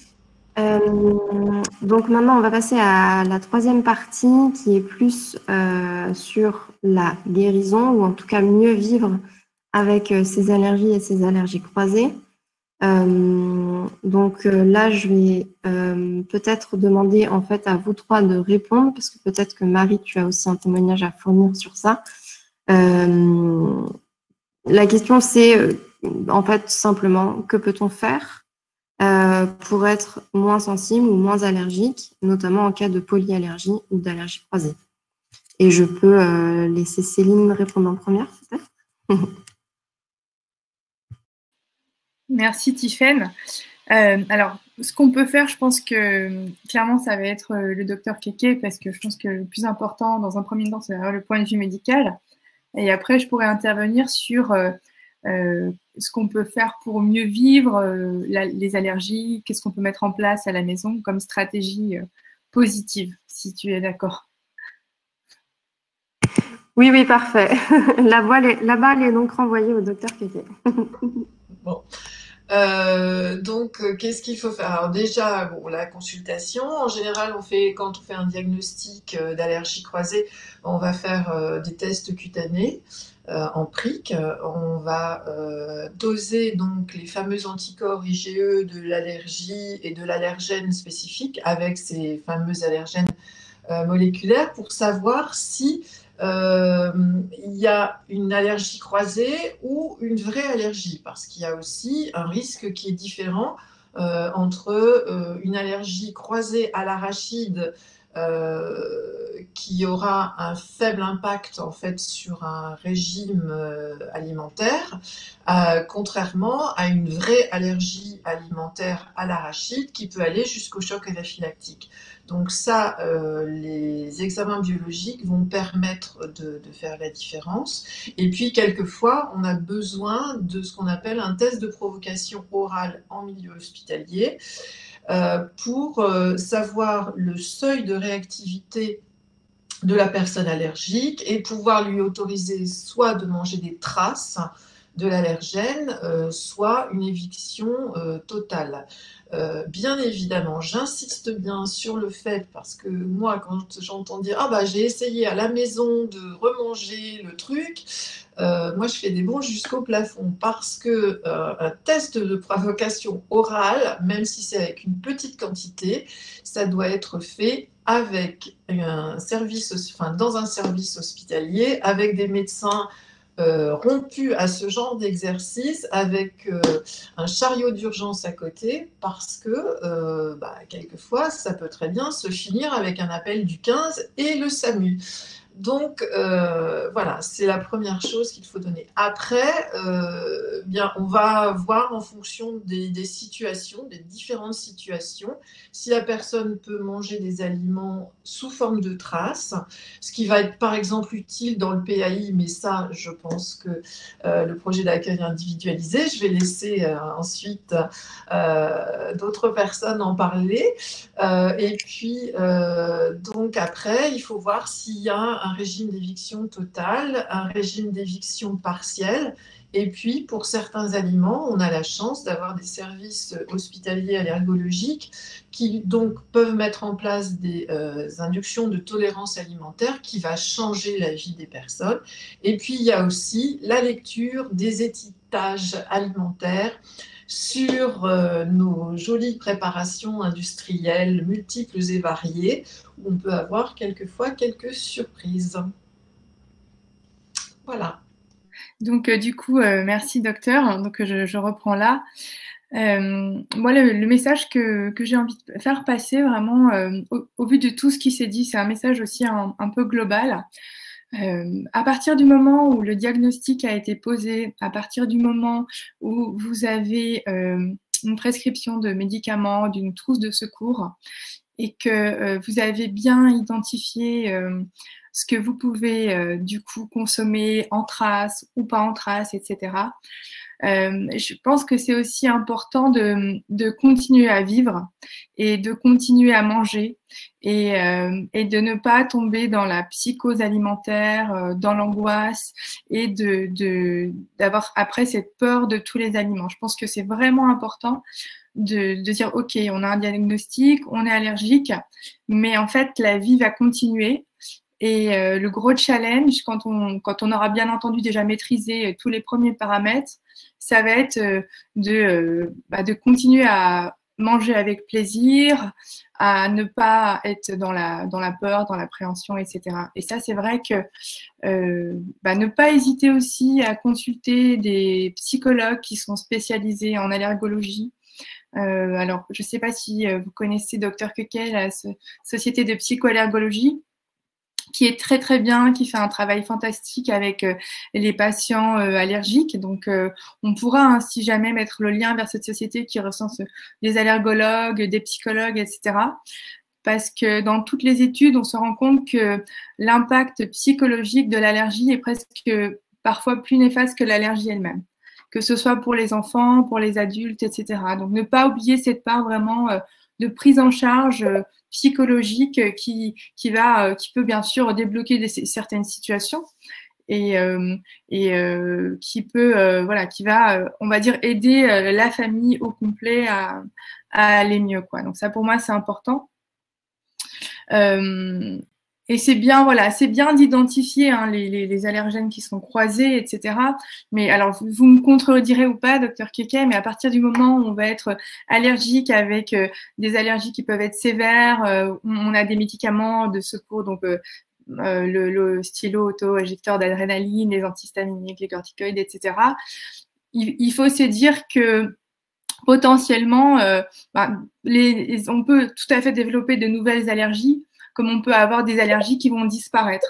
Euh, donc maintenant, on va passer à la troisième partie qui est plus euh, sur la guérison, ou en tout cas mieux vivre avec euh, ces allergies et ces allergies croisées. Euh, donc euh, là, je vais euh, peut-être demander en fait à vous trois de répondre, parce que peut-être que Marie, tu as aussi un témoignage à fournir sur ça. Euh, la question, c'est euh, en fait simplement, que peut-on faire euh, pour être moins sensible ou moins allergique, notamment en cas de polyallergie ou d'allergie croisée? Et je peux euh, laisser Céline répondre en première, peut-être. Merci Tiffaine. Euh, alors, ce qu'on peut faire, je pense que clairement, ça va être euh, le docteur Kéké, parce que je pense que le plus important, dans un premier temps, c'est le point de vue médical. Et après, je pourrais intervenir sur euh, euh, ce qu'on peut faire pour mieux vivre euh, la, les allergies, qu'est-ce qu'on peut mettre en place à la maison comme stratégie euh, positive, si tu es d'accord. Oui, oui, parfait. Là-bas, elle est donc renvoyée au docteur Kéké. Bon. Euh, donc, euh, qu'est-ce qu'il faut faire? Alors déjà, bon, la consultation, en général, on fait, quand on fait un diagnostic euh, d'allergie croisée, on va faire euh, des tests cutanés euh, en prick. On va euh, doser donc les fameux anticorps I G E de l'allergie et de l'allergène spécifique avec ces fameux allergènes euh, moléculaires pour savoir si euh, il y a une allergie croisée ou une vraie allergie, parce qu'il y a aussi un risque qui est différent euh, entre euh, une allergie croisée à l'arachide euh, qui aura un faible impact en fait sur un régime euh, alimentaire, euh, contrairement à une vraie allergie alimentaire à l'arachide qui peut aller jusqu'au choc anaphylactique. Donc ça, euh, les examens biologiques vont permettre de, de faire la différence. Et puis, quelquefois, on a besoin de ce qu'on appelle un test de provocation orale en milieu hospitalier euh, pour euh, savoir le seuil de réactivité de la personne allergique et pouvoir lui autoriser soit de manger des traces de l'allergène, euh, soit une éviction euh, totale. Euh, bien évidemment, j'insiste bien sur le fait, parce que moi, quand j'entends dire « Ah bah j'ai essayé à la maison de remanger le truc », euh, moi je fais des bonds jusqu'au plafond, parce que euh, un test de provocation orale, même si c'est avec une petite quantité, ça doit être fait avec un service, enfin, dans un service hospitalier, avec des médecins Euh, rompu à ce genre d'exercice avec euh, un chariot d'urgence à côté, parce que euh, bah, quelquefois ça peut très bien se finir avec un appel du quinze et le SAMU. Donc euh, voilà, c'est la première chose qu'il faut donner. Après, euh, bien, on va voir en fonction des, des situations, des différentes situations, si la personne peut manger des aliments sous forme de traces, ce qui va être par exemple utile dans le P A I, mais ça, je pense que euh, le projet d'accueil individualisé, je vais laisser euh, ensuite euh, d'autres personnes en parler. Euh, et puis, euh, donc après, il faut voir s'il y a un régime d'éviction totale, un régime d'éviction partielle. Et puis, pour certains aliments, on a la chance d'avoir des services hospitaliers allergologiques qui donc peuvent mettre en place des euh, inductions de tolérance alimentaire qui va changer la vie des personnes. Et puis, il y a aussi la lecture des étiquetages alimentaires sur euh, nos jolies préparations industrielles multiples et variées, où on peut avoir quelquefois quelques surprises. Voilà. Donc, euh, du coup, euh, merci docteur. Donc, je, je reprends là. Euh, moi, le, le message que, que j'ai envie de faire passer vraiment, euh, au, au vu de tout ce qui s'est dit, c'est un message aussi un, un peu global. Euh, à partir du moment où le diagnostic a été posé, à partir du moment où vous avez euh, une prescription de médicaments, d'une trousse de secours, et que euh, vous avez bien identifié euh, ce que vous pouvez euh, du coup consommer en traces ou pas en traces, et cetera. Euh, je pense que c'est aussi important de, de continuer à vivre et de continuer à manger et, euh, et de ne pas tomber dans la psychose alimentaire, euh, dans l'angoisse et de, de, d'avoir après cette peur de tous les aliments. Je pense que c'est vraiment important de, de dire, OK, on a un diagnostic, on est allergique, mais en fait, la vie va continuer. Et euh, le gros challenge, quand on, quand on aura bien entendu déjà maîtrisé tous les premiers paramètres, ça va être euh, de, euh, bah, de continuer à manger avec plaisir, à ne pas être dans la, dans la peur, dans l'appréhension, et cetera. Et ça, c'est vrai que euh, bah, ne pas hésiter aussi à consulter des psychologues qui sont spécialisés en allergologie. Euh, alors, je ne sais pas si vous connaissez docteur Keke, la société de psychoallergologie, qui est très très bien, qui fait un travail fantastique avec euh, les patients euh, allergiques. Donc, euh, on pourra, hein, si jamais, mettre le lien vers cette société qui recense des allergologues, des psychologues, et cetera. Parce que dans toutes les études, on se rend compte que l'impact psychologique de l'allergie est presque parfois plus néfaste que l'allergie elle-même, que ce soit pour les enfants, pour les adultes, et cetera. Donc, ne pas oublier cette part vraiment euh, de prise en charge euh, psychologique qui, qui, va, euh, qui peut bien sûr débloquer des, certaines situations et, euh, et euh, qui peut, euh, voilà, qui va, euh, on va dire, aider euh, la famille au complet à, à aller mieux, quoi. Donc ça, pour moi, c'est important. Euh, et c'est bien, voilà, c'est bien d'identifier hein, les, les, les allergènes qui sont croisés, et cetera. Mais alors, vous, vous me contredirez ou pas, docteur Keke, mais à partir du moment où on va être allergique avec euh, des allergies qui peuvent être sévères, euh, on a des médicaments de secours, donc euh, euh, le, le stylo auto-éjecteur d'adrénaline, les antihistaminiques, les corticoïdes, et cetera. Il, il faut se dire que potentiellement, euh, bah, les, on peut tout à fait développer de nouvelles allergies, comme on peut avoir des allergies qui vont disparaître.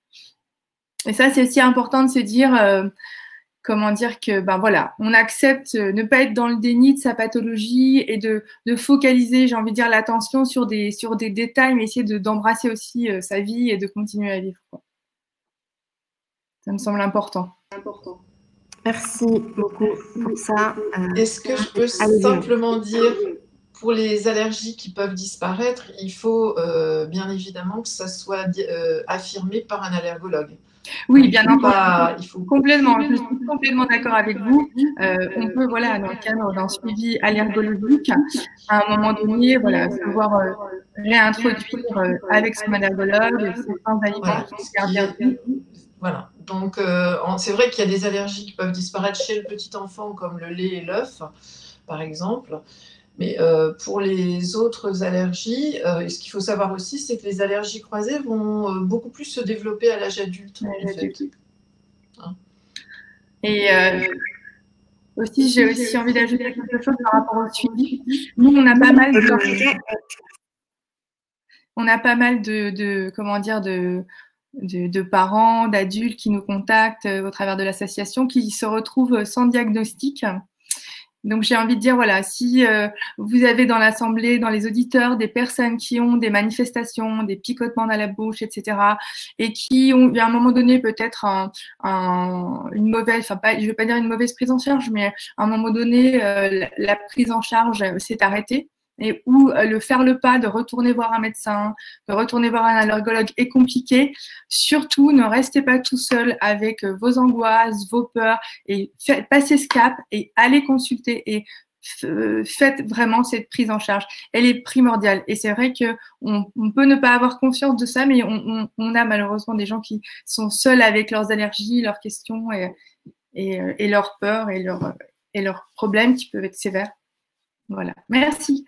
Et ça, c'est aussi important de se dire, euh, comment dire que, ben voilà, on accepte euh, ne pas être dans le déni de sa pathologie et de, de focaliser, j'ai envie de dire, l'attention sur des, sur des détails, mais essayer de, d'embrasser aussi euh, sa vie et de continuer à vivre, quoi. Ça me semble important. important. Merci beaucoup pour ça. Euh, Est-ce que je peux simplement dire, pour les allergies qui peuvent disparaître, il faut euh, bien évidemment que ça soit euh, affirmé par un allergologue. Oui, bien entendu. Il faut... Complètement, je suis complètement d'accord avec vous. Euh, on peut, voilà, dans le cadre d'un suivi allergologique, à un moment donné, voilà, pouvoir euh, réintroduire euh, avec son allergologue certains aliments qui sont interdits. Voilà, donc euh, c'est vrai qu'il y a des allergies qui peuvent disparaître chez le petit enfant, comme le lait et l'œuf, par exemple. Mais euh, pour les autres allergies, euh, ce qu'il faut savoir aussi, c'est que les allergies croisées vont euh, beaucoup plus se développer à l'âge adulte. En fait. Hein. Et euh, aussi, j'ai aussi envie d'ajouter quelque chose par rapport au suivi. Nous, on a pas mal de, on a pas mal de, de comment dire, de De, de parents, d'adultes qui nous contactent euh, au travers de l'association, qui se retrouvent sans diagnostic. Donc, j'ai envie de dire, voilà, si euh, vous avez dans l'assemblée, dans les auditeurs, des personnes qui ont des manifestations, des picotements dans la bouche, et cetera, et qui ont, à un moment donné, peut-être un, un, une mauvaise, enfin, pas, je ne vais pas dire une mauvaise prise en charge, mais à un moment donné, euh, la, la prise en charge s'est arrêtée. Et où le faire le pas de retourner voir un médecin, de retourner voir un allergologue est compliqué. Surtout, ne restez pas tout seul avec vos angoisses, vos peurs, et faites, passez ce cap et allez consulter et faites vraiment cette prise en charge. Elle est primordiale. Et c'est vrai qu'on on peut ne pas avoir confiance de ça, mais on, on, on a malheureusement des gens qui sont seuls avec leurs allergies, leurs questions et, et, et leurs peurs et leurs, et leurs problèmes qui peuvent être sévères. Voilà. Merci.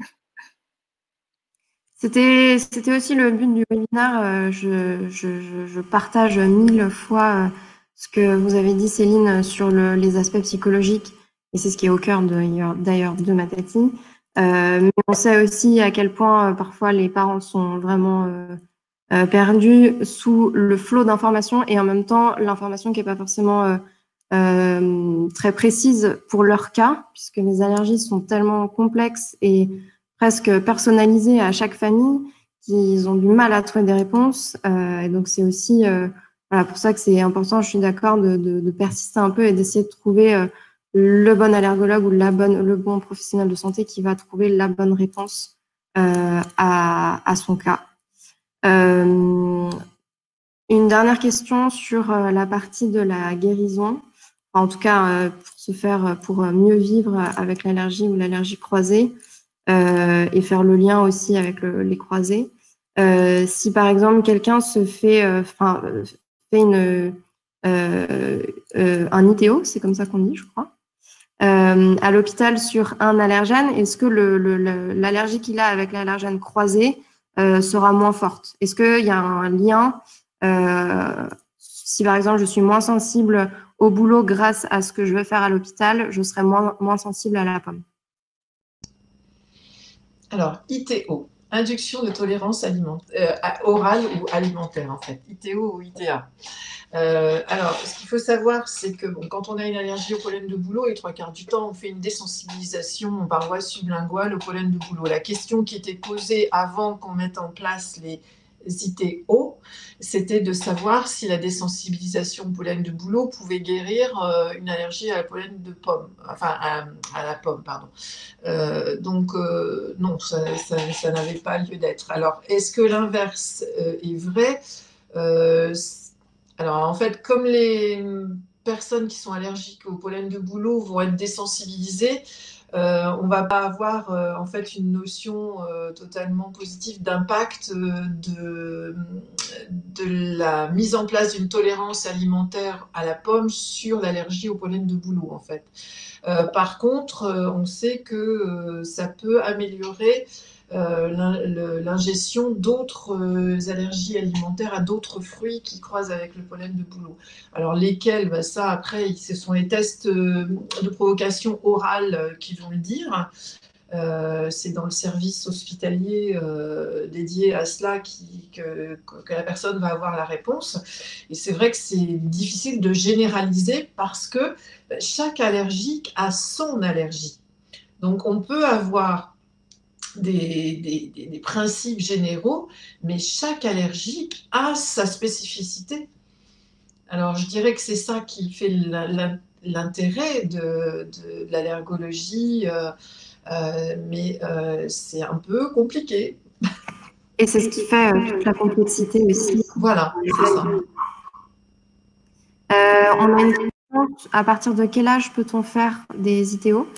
C'était, c'était aussi le but du webinaire. Euh, je, je, je partage mille fois euh, ce que vous avez dit, Céline, sur le, les aspects psychologiques. Et c'est ce qui est au cœur de, d'ailleurs de Matati. Euh, mais on sait aussi à quel point euh, parfois les parents sont vraiment euh, euh, perdus sous le flot d'informations et en même temps l'information qui n'est pas forcément euh, euh, très précise pour leur cas, puisque les allergies sont tellement complexes et presque personnalisées à chaque famille qu'ils ont du mal à trouver des réponses. Euh, et donc c'est aussi euh, voilà, pour ça que c'est important, je suis d'accord, de, de, de persister un peu et d'essayer de trouver euh, le bon allergologue ou la bonne, le bon professionnel de santé qui va trouver la bonne réponse euh, à, à son cas. Euh, une dernière question sur euh, la partie de la guérison. En tout cas, euh, pour se faire, pour mieux vivre avec l'allergie ou l'allergie croisée euh, et faire le lien aussi avec le, les croisés. Euh, si par exemple quelqu'un se fait, enfin, euh, fait une, euh, euh, un I T O, c'est comme ça qu'on dit, je crois. Euh, à l'hôpital sur un allergène, est-ce que le, le, le, l'allergie qu'il a avec l'allergène croisé euh, sera moins forte? Est-ce qu'il y a un lien euh, si par exemple je suis moins sensible au boulot grâce à ce que je vais faire à l'hôpital, je serai moins, moins sensible à la pomme? Alors, I T O, induction de tolérance alimentaire, euh, orale ou alimentaire en fait, I T O ou I T A. Euh, alors, ce qu'il faut savoir, c'est que bon, quand on a une allergie au pollen de bouleau, les trois quarts du temps, on fait une désensibilisation par voie sublinguale au pollen de bouleau. La question qui était posée avant qu'on mette en place les, idéaux, c'était de savoir si la désensibilisation au pollen de bouleau pouvait guérir euh, une allergie à la pollen de pomme, enfin à, à la pomme, pardon. Euh, donc euh, non, ça, ça, ça n'avait pas lieu d'être. Alors, est-ce que l'inverse euh, est vrai? euh, Alors, en fait, comme les personnes qui sont allergiques au pollen de bouleau vont être désensibilisées, euh, on ne va pas avoir euh, en fait une notion euh, totalement positive d'impact euh, de, de la mise en place d'une tolérance alimentaire à la pomme sur l'allergie au pollen de bouleau, en fait. Euh, par contre, euh, on sait que euh, ça peut améliorer euh, l'ingestion d'autres euh, allergies alimentaires à d'autres fruits qui croisent avec le pollen de bouleau. Alors lesquels, ben ça après, ce sont les tests euh, de provocation orale euh, qui vont le dire. Euh, c'est dans le service hospitalier euh, dédié à cela qui, que, que la personne va avoir la réponse. Et c'est vrai que c'est difficile de généraliser parce que chaque allergique a son allergie. Donc on peut avoir des, des, des principes généraux, mais chaque allergique a sa spécificité. Alors je dirais que c'est ça qui fait l'intérêt de, de, de l'allergologie. Euh, Euh, mais euh, c'est un peu compliqué. Et c'est ce qui fait euh, toute la complexité aussi. Voilà, c'est ça. Euh, on a une question, à partir de quel âge peut-on faire des I T O?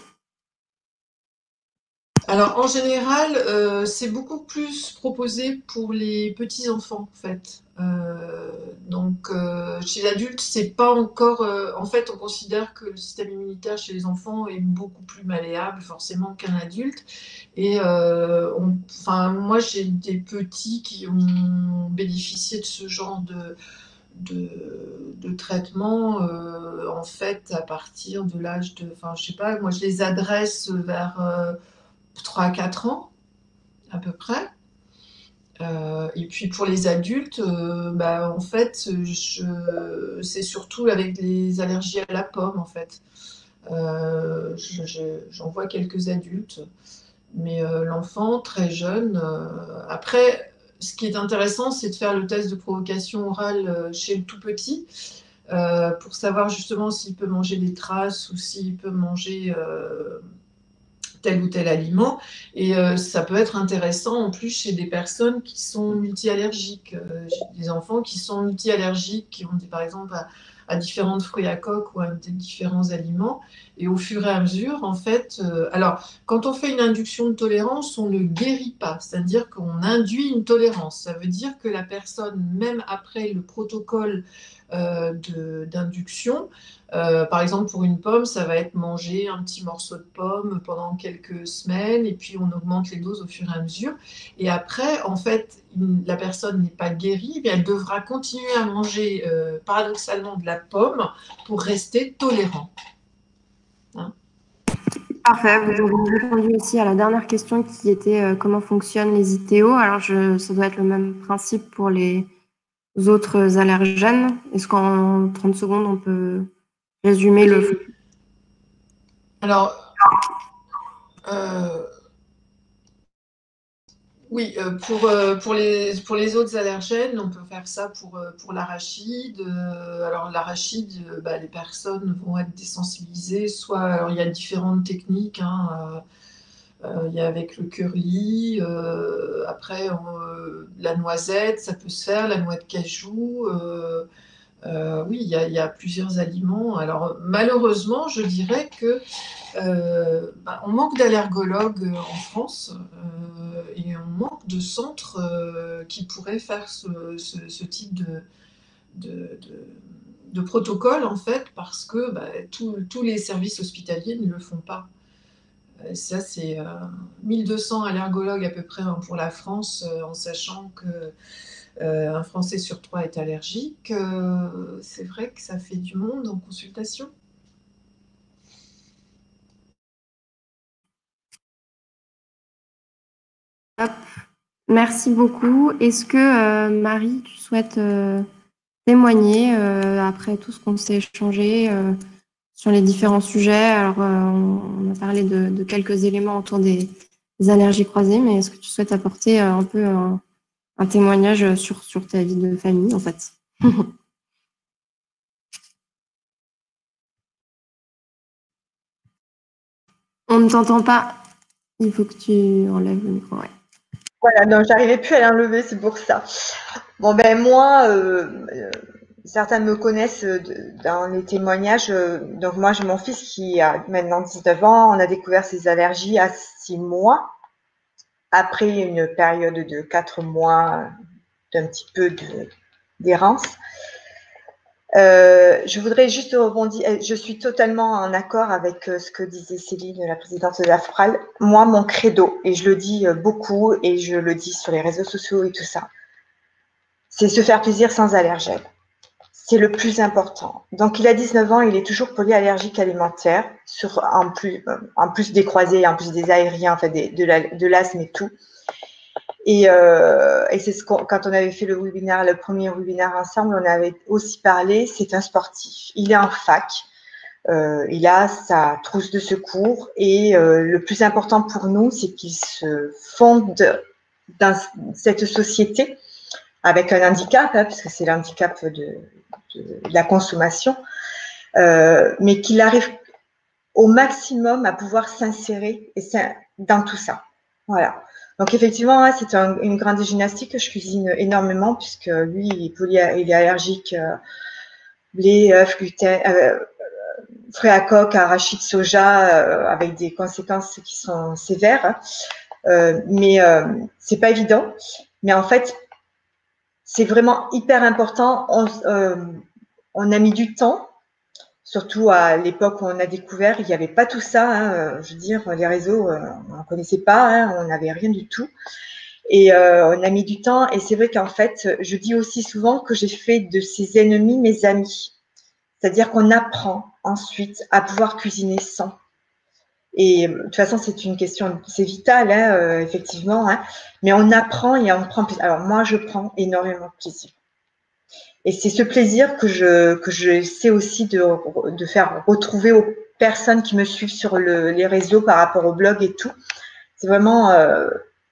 Alors, en général, euh, c'est beaucoup plus proposé pour les petits-enfants, en fait. Euh, donc, euh, chez l'adulte, c'est pas encore... Euh, en fait, on considère que le système immunitaire chez les enfants est beaucoup plus malléable, forcément, qu'un adulte. Et euh, on, enfin, moi, j'ai des petits qui ont bénéficié de ce genre de... De, de traitement euh, en fait à partir de l'âge de, enfin je sais pas, moi je les adresse vers euh, trois à quatre ans à peu près. Euh, et puis pour les adultes, euh, bah, en fait, c'est surtout avec les allergies à la pomme en fait. Euh, J'en je, vois quelques adultes, mais euh, l'enfant très jeune. Euh, après, ce qui est intéressant, c'est de faire le test de provocation orale chez le tout petit. Euh, pour savoir justement s'il peut manger des traces ou s'il peut manger euh, tel ou tel aliment. Et euh, ça peut être intéressant en plus chez des personnes qui sont multi-allergiques. Euh, j'ai des enfants qui sont multi-allergiques, qui ont des, par exemple à, à différents fruits à coque ou à des différents aliments. Et au fur et à mesure, en fait, euh, alors quand on fait une induction de tolérance, on ne guérit pas, c'est-à-dire qu'on induit une tolérance. Ça veut dire que la personne, même après le protocole euh, d'induction, Euh, par exemple, pour une pomme, ça va être manger un petit morceau de pomme pendant quelques semaines et puis on augmente les doses au fur et à mesure. Et après, en fait, une, la personne n'est pas guérie, mais elle devra continuer à manger euh, paradoxalement de la pomme pour rester tolérant. Hein? Parfait. Vous avez répondu aussi à la dernière question qui était euh, comment fonctionnent les I T O. Alors, je, ça doit être le même principe pour les autres allergènes. Est-ce qu'en trente secondes, on peut résumer le... Alors, euh, oui, euh, pour, euh, pour, les, pour les autres allergènes, on peut faire ça pour, euh, pour l'arachide. Euh, alors, l'arachide, euh, bah, les personnes vont être désensibilisées. Soit, alors, il y a différentes techniques. Hein, euh, euh, il y a avec le curly. Euh, après, euh, la noisette, ça peut se faire. La noix de cajou. Euh, euh, oui, il y, a, il y a plusieurs aliments. Alors, malheureusement, je dirais que euh, bah, on manque d'allergologues en France euh, et on manque de centres euh, qui pourraient faire ce, ce, ce type de, de, de, de protocole, en fait, parce que bah, tous les services hospitaliers ne le font pas. Et ça, c'est euh, mille deux cents allergologues à peu près hein, pour la France, euh, en sachant que euh, un Français sur trois est allergique. Euh, c'est vrai que ça fait du monde en consultation. Hop. Merci beaucoup. Est-ce que, euh, Marie, tu souhaites euh, témoigner euh, après tout ce qu'on s'est échangé euh, sur les différents sujets? Alors, euh, on a parlé de, de quelques éléments autour des, des allergies croisées, mais est-ce que tu souhaites apporter euh, un peu un, un témoignage sur, sur ta vie de famille, en fait. On ne t'entend pas. Il faut que tu enlèves le micro. Ouais. Voilà, non, j'arrivais plus à l'enlever, c'est pour ça. Bon, ben moi, euh, euh, certains me connaissent de, dans les témoignages. Euh, donc moi, j'ai mon fils qui a maintenant dix-neuf ans. On a découvert ses allergies à six mois, après une période de quatre mois d'un petit peu de, d'errance. Euh, je voudrais juste rebondir. Je suis totalement en accord avec ce que disait Céline, la présidente de l'AFPRAL. Moi, mon credo, et je le dis beaucoup, et je le dis sur les réseaux sociaux et tout ça, c'est se faire plaisir sans allergène. C'est le plus important. Donc, il a dix-neuf ans, il est toujours polyallergique alimentaire, sur, en, plus, en plus des croisés, en plus des aériens, enfin des, de, la, de l'asthme et tout. Et, euh, et c'est ce qu'on, quand on avait fait le webinaire, le premier webinaire ensemble, on avait aussi parlé, c'est un sportif. Il est en fac, euh, il a sa trousse de secours et euh, le plus important pour nous, c'est qu'il se fonde dans cette société avec un handicap, hein, parce que c'est l'handicap de, de, de la consommation, euh, mais qu'il arrive au maximum à pouvoir s'insérer dans tout ça. Voilà. Donc effectivement, c'est un, une grande gymnastique. Je cuisine énormément puisque lui, il est, poly, il est allergique euh, blé, œufs, gluten, euh, frais à coque, arachide, soja, euh, avec des conséquences qui sont sévères. Euh, mais euh, c'est pas évident. Mais en fait, c'est vraiment hyper important. On, euh, on a mis du temps. Surtout à l'époque où on a découvert, il n'y avait pas tout ça. Hein, je veux dire, les réseaux, euh, on ne connaissait pas, hein, on n'avait rien du tout. Et euh, on a mis du temps. Et c'est vrai qu'en fait, je dis aussi souvent que j'ai fait de ces ennemis mes amis. C'est-à-dire qu'on apprend ensuite à pouvoir cuisiner sans. Et de toute façon, c'est une question, c'est vital, hein, euh, effectivement. Hein, mais on apprend et on prend plaisir. Alors moi, je prends énormément de plaisir. Et c'est ce plaisir que je, que je sais aussi de, de faire retrouver aux personnes qui me suivent sur le, les réseaux par rapport au blog et tout. C'est vraiment... Euh,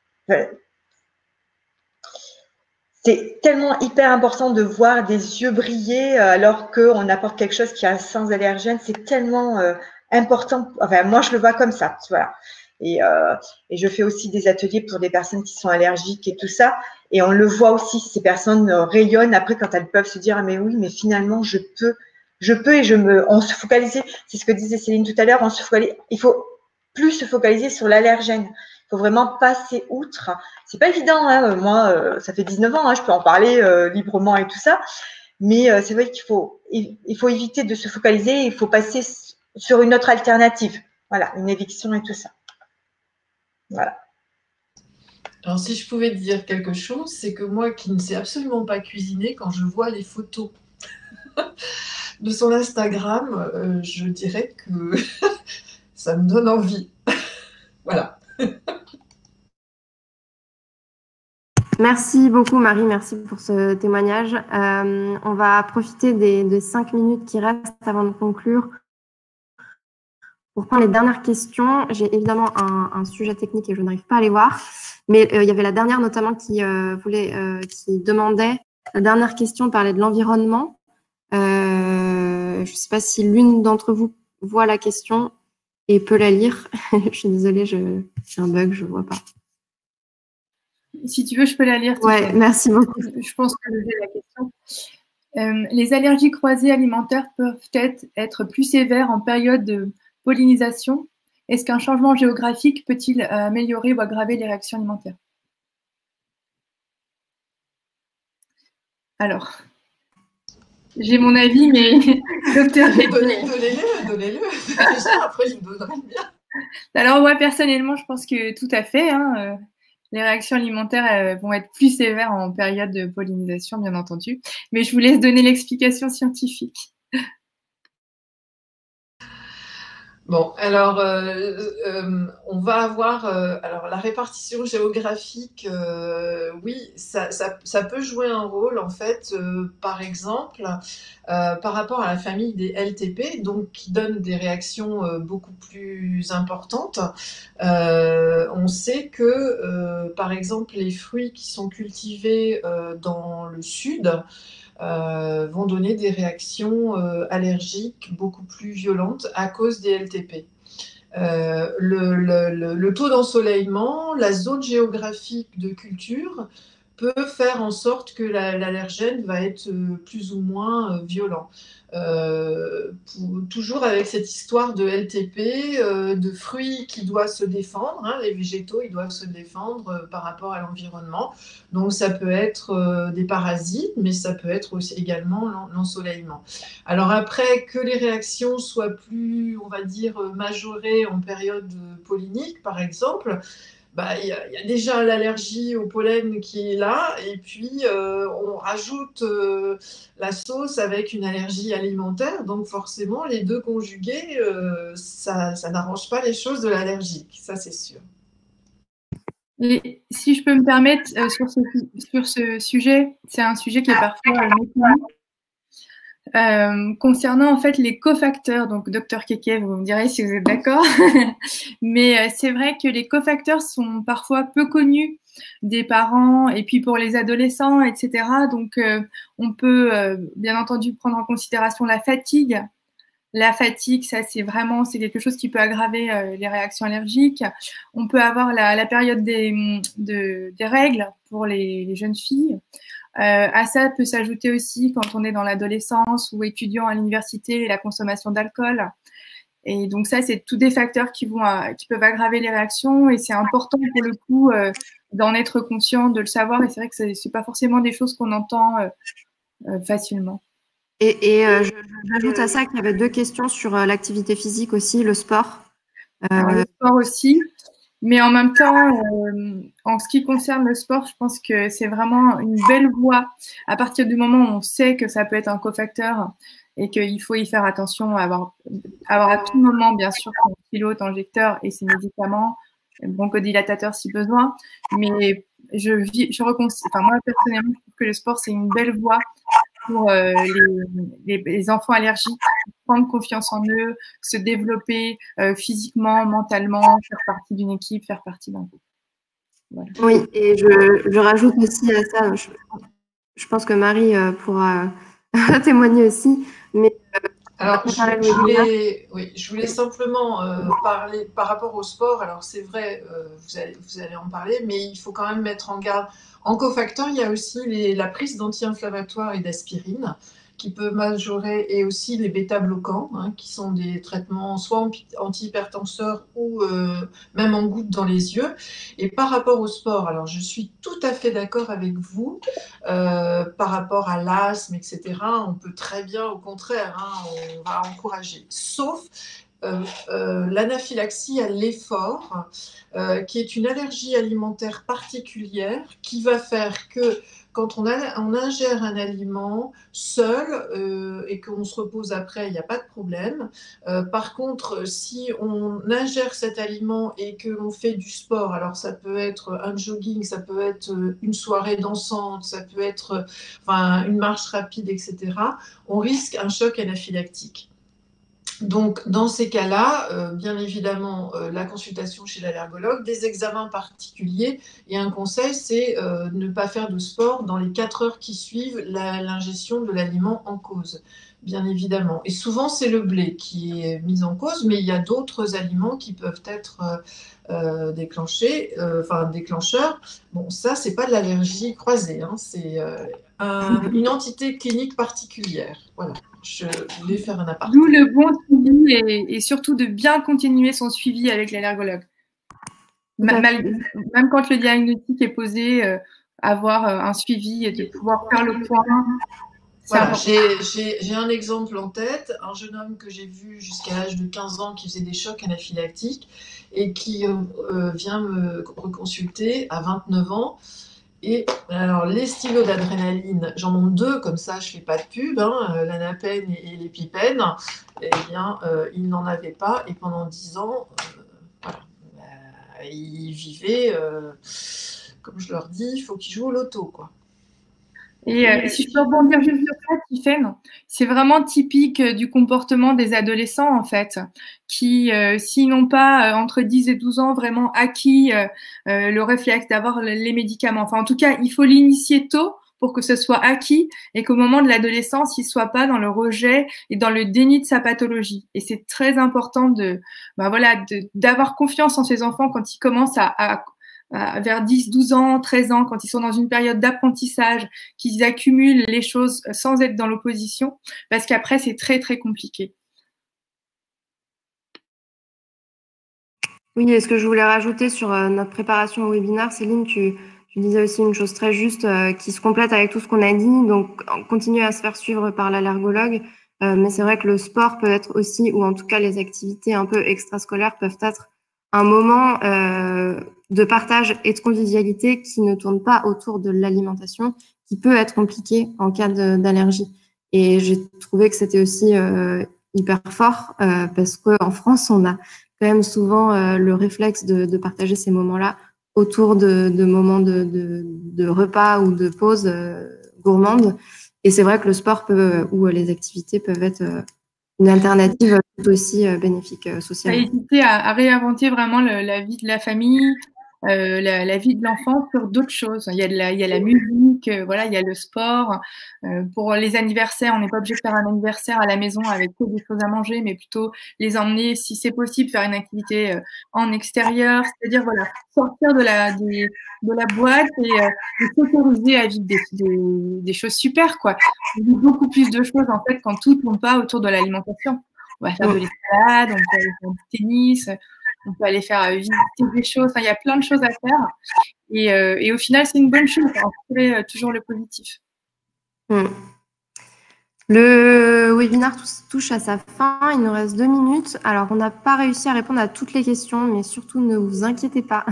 c'est tellement hyper important de voir des yeux briller alors qu'on apporte quelque chose qui a sans allergène. C'est tellement euh, important. Enfin, moi, je le vois comme ça. Voilà. Et, euh, et je fais aussi des ateliers pour des personnes qui sont allergiques et tout ça. Et on le voit aussi, ces personnes rayonnent après quand elles peuvent se dire ah, mais oui, mais finalement, je peux, je peux et je me. On se focalise, c'est ce que disait Céline tout à l'heure, on se focalise, il faut plus se focaliser sur l'allergène. Il faut vraiment passer outre. C'est pas évident, hein. Moi, euh, ça fait dix-neuf ans, hein, je peux en parler euh, librement et tout ça. Mais euh, c'est vrai qu'il faut, il, il faut éviter de se focaliser, il faut passer sur une autre alternative. Voilà, une éviction et tout ça. Voilà. Alors, si je pouvais te dire quelque chose, c'est que moi qui ne sais absolument pas cuisiner, quand je vois les photos de son Instagram, euh, je dirais que ça me donne envie. Voilà. Merci beaucoup, Marie. Merci pour ce témoignage. Euh, on va profiter des, des cinq minutes qui restent avant de conclure pour prendre les dernières questions. J'ai évidemment un, un sujet technique et je n'arrive pas à les voir, mais euh, il y avait la dernière notamment qui euh, voulait, euh, qui demandait. La dernière question parlait de l'environnement. Euh, je ne sais pas si l'une d'entre vous voit la question et peut la lire. Je suis désolée, je, j'ai un bug, je ne vois pas. Si tu veux, je peux la lire. Ouais, merci beaucoup. Je pense que j'ai la question. Euh, les allergies croisées alimentaires peuvent être, être plus sévères en période de pollinisation. Est-ce qu'un changement géographique peut-il améliorer ou aggraver les réactions alimentaires? Alors, j'ai mon avis, mais docteur Donnez-le, donnez-le. Après, je vous donnerai le mien. Alors, moi, personnellement, je pense que tout à fait. Hein, les réactions alimentaires elles, vont être plus sévères en période de pollinisation, bien entendu. Mais je vous laisse donner l'explication scientifique. Bon, alors, euh, euh, on va avoir euh, alors la répartition géographique, euh, oui, ça, ça, ça peut jouer un rôle, en fait, euh, par exemple, euh, par rapport à la famille des L T P, donc qui donnent des réactions euh, beaucoup plus importantes. Euh, on sait que, euh, par exemple, les fruits qui sont cultivés euh, dans le sud, euh, vont donner des réactions euh, allergiques beaucoup plus violentes à cause des L T P. Euh, le, le, le, taux d'ensoleillement, la zone géographique de culture peut faire en sorte que la, l'allergène va être plus ou moins euh, violent. Euh, pour, toujours avec cette histoire de L T P, euh, de fruits qui doivent se défendre, hein, les végétaux ils doivent se défendre euh, par rapport à l'environnement. Donc ça peut être euh, des parasites, mais ça peut être aussi également l'ensoleillement. Alors après, que les réactions soient plus, on va dire, majorées en période pollinique, par exemple, bah, il y, y a déjà l'allergie au pollen qui est là, et puis euh, on rajoute euh, la sauce avec une allergie alimentaire, donc forcément les deux conjugués, euh, ça, ça n'arrange pas les choses de l'allergique, ça c'est sûr. Et si je peux me permettre, euh, sur, ce, sur ce sujet, c'est un sujet qui est parfois euh, méconnu. Euh, concernant en fait les cofacteurs, donc docteur Keke, vous me direz si vous êtes d'accord, mais euh, c'est vrai que les cofacteurs sont parfois peu connus des parents et puis pour les adolescents, et cetera. Donc euh, on peut euh, bien entendu prendre en considération la fatigue. La fatigue, ça c'est vraiment c'est quelque chose qui peut aggraver euh, les réactions allergiques. On peut avoir la, la période des, de, des règles pour les, les jeunes filles. Euh, à ça peut s'ajouter aussi quand on est dans l'adolescence ou étudiant à l'université la consommation d'alcool. Et donc ça, c'est tous des facteurs qui vont euh, qui peuvent aggraver les réactions et c'est important pour le coup euh, d'en être conscient, de le savoir. Et c'est vrai que c'est, c'est pas forcément des choses qu'on entend euh, euh, facilement. Et, et euh, j'ajoute à ça qu'il y avait deux questions sur euh, l'activité physique aussi, le sport. Euh... Alors, le sport aussi. Mais en même temps, euh, en ce qui concerne le sport, je pense que c'est vraiment une belle voie. À partir du moment où on sait que ça peut être un cofacteur et qu'il faut y faire attention, avoir, avoir à tout moment, bien sûr, son pilote, injecteur et ses médicaments, bronchodilatateur si besoin. Mais je vis, je reconsidère, enfin, moi, personnellement, je trouve que le sport, c'est une belle voie pour euh, les, les, les enfants allergiques, prendre confiance en eux, se développer euh, physiquement, mentalement, faire partie d'une équipe, faire partie d'un groupe. Voilà. Oui, et je, je rajoute aussi à ça, je, je pense que Marie euh, pourra témoigner aussi, mais euh, alors je, je, voulais, oui, je voulais simplement euh, parler par rapport au sport. Alors c'est vrai, euh, vous, allez, vous allez en parler, mais il faut quand même mettre en garde. En cofacteur, il y a aussi les, la prise d'anti-inflammatoires et d'aspirine qui peut majorer, et aussi les bêta-bloquants, hein, qui sont des traitements soit anti-hypertenseurs ou euh, même en gouttes dans les yeux. Et par rapport au sport, alors je suis tout à fait d'accord avec vous, euh, par rapport à l'asthme, et cetera, on peut très bien, au contraire, hein, on va encourager. Sauf Euh, euh, l'anaphylaxie à l'effort, euh, qui est une allergie alimentaire particulière qui va faire que quand on, a, on ingère un aliment seul euh, et qu'on se repose après, il n'y a pas de problème. Euh, par contre, si on ingère cet aliment et que l'on fait du sport, alors ça peut être un jogging, ça peut être une soirée dansante, ça peut être enfin, une marche rapide, et cetera, on risque un choc anaphylactique. Donc, dans ces cas-là, euh, bien évidemment, euh, la consultation chez l'allergologue, des examens particuliers, et un conseil, c'est euh, ne pas faire de sport dans les quatre heures qui suivent la, l'ingestion de l'aliment en cause, bien évidemment. Et souvent, c'est le blé qui est mis en cause, mais il y a d'autres aliments qui peuvent être euh, euh, déclenchés, euh, enfin déclencheurs. Bon, ça, c'est pas de l'allergie croisée, hein, c'est euh, un, une entité clinique particulière. Voilà. Je voulais faire un aparté. D'où le bon suivi et, et surtout de bien continuer son suivi avec l'allergologue. Même, même quand le diagnostic est posé, euh, avoir euh, un suivi et de pouvoir faire le point. Voilà, j'ai, j'ai, j'ai un exemple en tête, un jeune homme que j'ai vu jusqu'à l'âge de quinze ans qui faisait des chocs anaphylactiques et qui euh, vient me reconsulter à vingt-neuf ans. Et alors, les stylos d'adrénaline, j'en montre deux, comme ça je ne fais pas de pub, hein, l'Anapen et l'EpiPen. Eh bien, euh, ils n'en avaient pas, et pendant dix ans, euh, voilà, bah, ils vivaient, euh, comme je leur dis, il faut qu'ils jouent au loto, quoi. Et euh, si je peux rebondir juste sur ça, Tiffaine, c'est vraiment typique euh, du comportement des adolescents, en fait, qui, euh, s'ils n'ont pas, euh, entre dix et douze ans, vraiment acquis euh, euh, le réflexe d'avoir les médicaments, enfin, en tout cas, il faut l'initier tôt pour que ce soit acquis et qu'au moment de l'adolescence, il ne soit pas dans le rejet et dans le déni de sa pathologie. Et c'est très important de, bah voilà, de, d'avoir confiance en ces enfants quand ils commencent à, à vers dix, douze ans, treize ans, quand ils sont dans une période d'apprentissage, qu'ils accumulent les choses sans être dans l'opposition, parce qu'après, c'est très, très compliqué. Oui, et ce que je voulais rajouter sur euh, notre préparation au webinaire, Céline, tu, tu disais aussi une chose très juste euh, qui se complète avec tout ce qu'on a dit. Donc, on continue à se faire suivre par l'allergologue, euh, mais c'est vrai que le sport peut être aussi, ou en tout cas les activités un peu extrascolaires peuvent être un moment euh, de partage et de convivialité qui ne tourne pas autour de l'alimentation, qui peut être compliqué en cas d'allergie. Et j'ai trouvé que c'était aussi euh, hyper fort euh, parce qu'en France, on a quand même souvent euh, le réflexe de, de partager ces moments-là autour de, de moments de, de, de repas ou de pauses euh, gourmandes. Et c'est vrai que le sport peut, ou les activités peuvent être euh, une alternative tout aussi euh, bénéfique euh, socialement. Pas hésiter à, à réinventer vraiment le, la vie de la famille, euh, la, la vie de l'enfant sur d'autres choses. Il y a de la, il y a la musique, euh, voilà, il y a le sport. Euh, pour les anniversaires, on n'est pas obligé de faire un anniversaire à la maison avec que des choses à manger, mais plutôt les emmener, si c'est possible, faire une activité euh, en extérieur. C'est-à-dire, voilà, sortir de la, des, de la boîte et, euh, et s'autoriser à vivre des, des, des choses super, quoi. On vit beaucoup plus de choses, en fait, quand tout ne tourne pas autour de l'alimentation. On va faire de l'escalade, on peut aller faire du tennis, on peut aller faire visiter des choses. Enfin, il y a plein de choses à faire. Et, euh, et au final, c'est une bonne chose. On trouver euh, toujours le positif. Mmh. Le webinaire touche à sa fin. Il nous reste deux minutes. Alors, on n'a pas réussi à répondre à toutes les questions, mais surtout, ne vous inquiétez pas.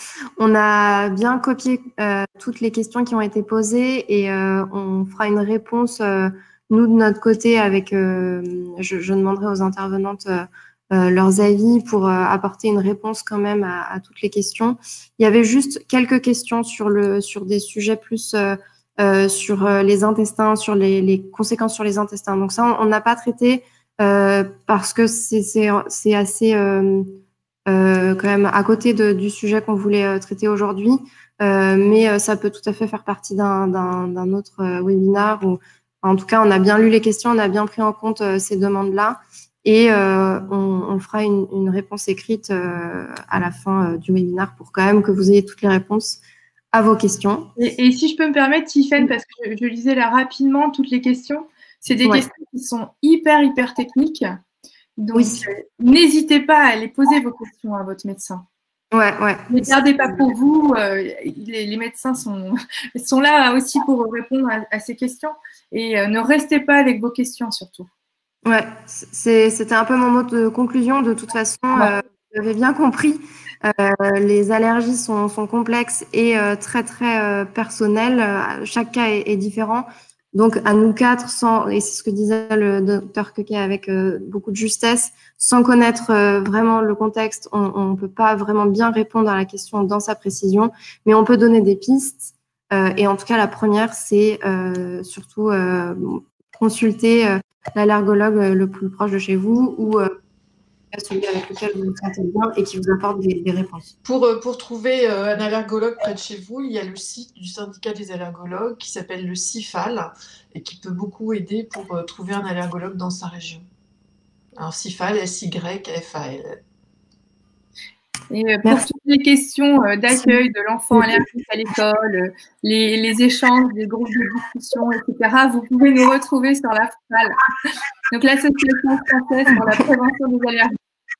On a bien copié euh, toutes les questions qui ont été posées et euh, on fera une réponse, euh, nous, de notre côté, avec. Euh, je, je demanderai aux intervenantes euh, euh, leurs avis pour euh, apporter une réponse quand même à, à toutes les questions. Il y avait juste quelques questions sur, le, sur des sujets plus. Euh, Euh, sur euh, les intestins, sur les, les conséquences sur les intestins. Donc ça, on n'a pas traité euh, parce que c'est assez euh, euh, quand même à côté de, du sujet qu'on voulait euh, traiter aujourd'hui, euh, mais euh, ça peut tout à fait faire partie d'un autre euh, webinaire où, en tout cas, on a bien lu les questions, on a bien pris en compte euh, ces demandes-là et euh, on, on fera une, une réponse écrite euh, à la fin euh, du webinaire pour quand même que vous ayez toutes les réponses à vos questions. Et, et si je peux me permettre, Tiffaine, parce que je, je lisais là rapidement toutes les questions, c'est des ouais. questions qui sont hyper, hyper techniques. Donc, oui. euh, n'hésitez pas à aller poser vos questions à votre médecin. Ouais, ouais. Ne gardez pas pour vous. Euh, les, les médecins sont, sont là aussi pour répondre à, à ces questions. Et euh, ne restez pas avec vos questions, surtout. Ouais, c'était un peu mon mot de conclusion. De toute façon, ouais. euh, vous avez bien compris. Euh, les allergies sont, sont complexes et euh, très très euh, personnelles. Chaque cas est, est différent. Donc à nous quatre, sans, et c'est ce que disait le docteur Quequet avec euh, beaucoup de justesse, sans connaître euh, vraiment le contexte, on ne peut pas vraiment bien répondre à la question dans sa précision, mais on peut donner des pistes. Euh, et en tout cas, la première, c'est euh, surtout euh, consulter euh, l'allergologue le plus proche de chez vous ou euh, celui avec lequel vous vous sentez bien et qui vous apporte des, des réponses. Pour, pour trouver un allergologue près de chez vous, il y a le site du syndicat des allergologues qui s'appelle le CIFAL et qui peut beaucoup aider pour trouver un allergologue dans sa région. Alors CIFAL, S Y F A L. Et pour Merci. Toutes les questions d'accueil de l'enfant allergique à l'école, les, les échanges, les groupes de discussion, et cetera, vous pouvez nous retrouver sur la F A L, donc l'Association française pour la prévention des allergies.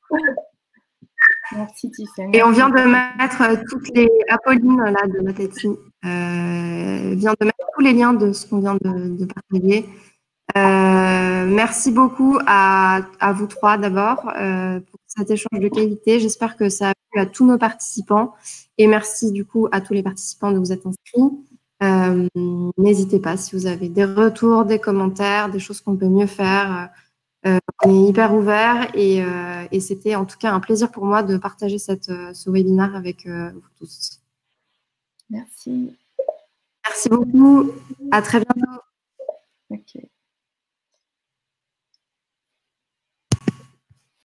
Merci Tiffaine. Et on vient de mettre toutes les Apolline là de Matati euh, vient de mettre tous les liens de ce qu'on vient de, de partager. Euh, merci beaucoup à, à vous trois d'abord euh, pour cet échange de qualité. J'espère que ça a plu à tous nos participants. Et merci du coup à tous les participants de vous être inscrits. Euh, N'hésitez pas si vous avez des retours, des commentaires, des choses qu'on peut mieux faire. Euh, on est hyper ouvert et, euh, et c'était en tout cas un plaisir pour moi de partager cette, ce webinaire avec euh, vous tous. Merci. Merci beaucoup. À très bientôt. Ok.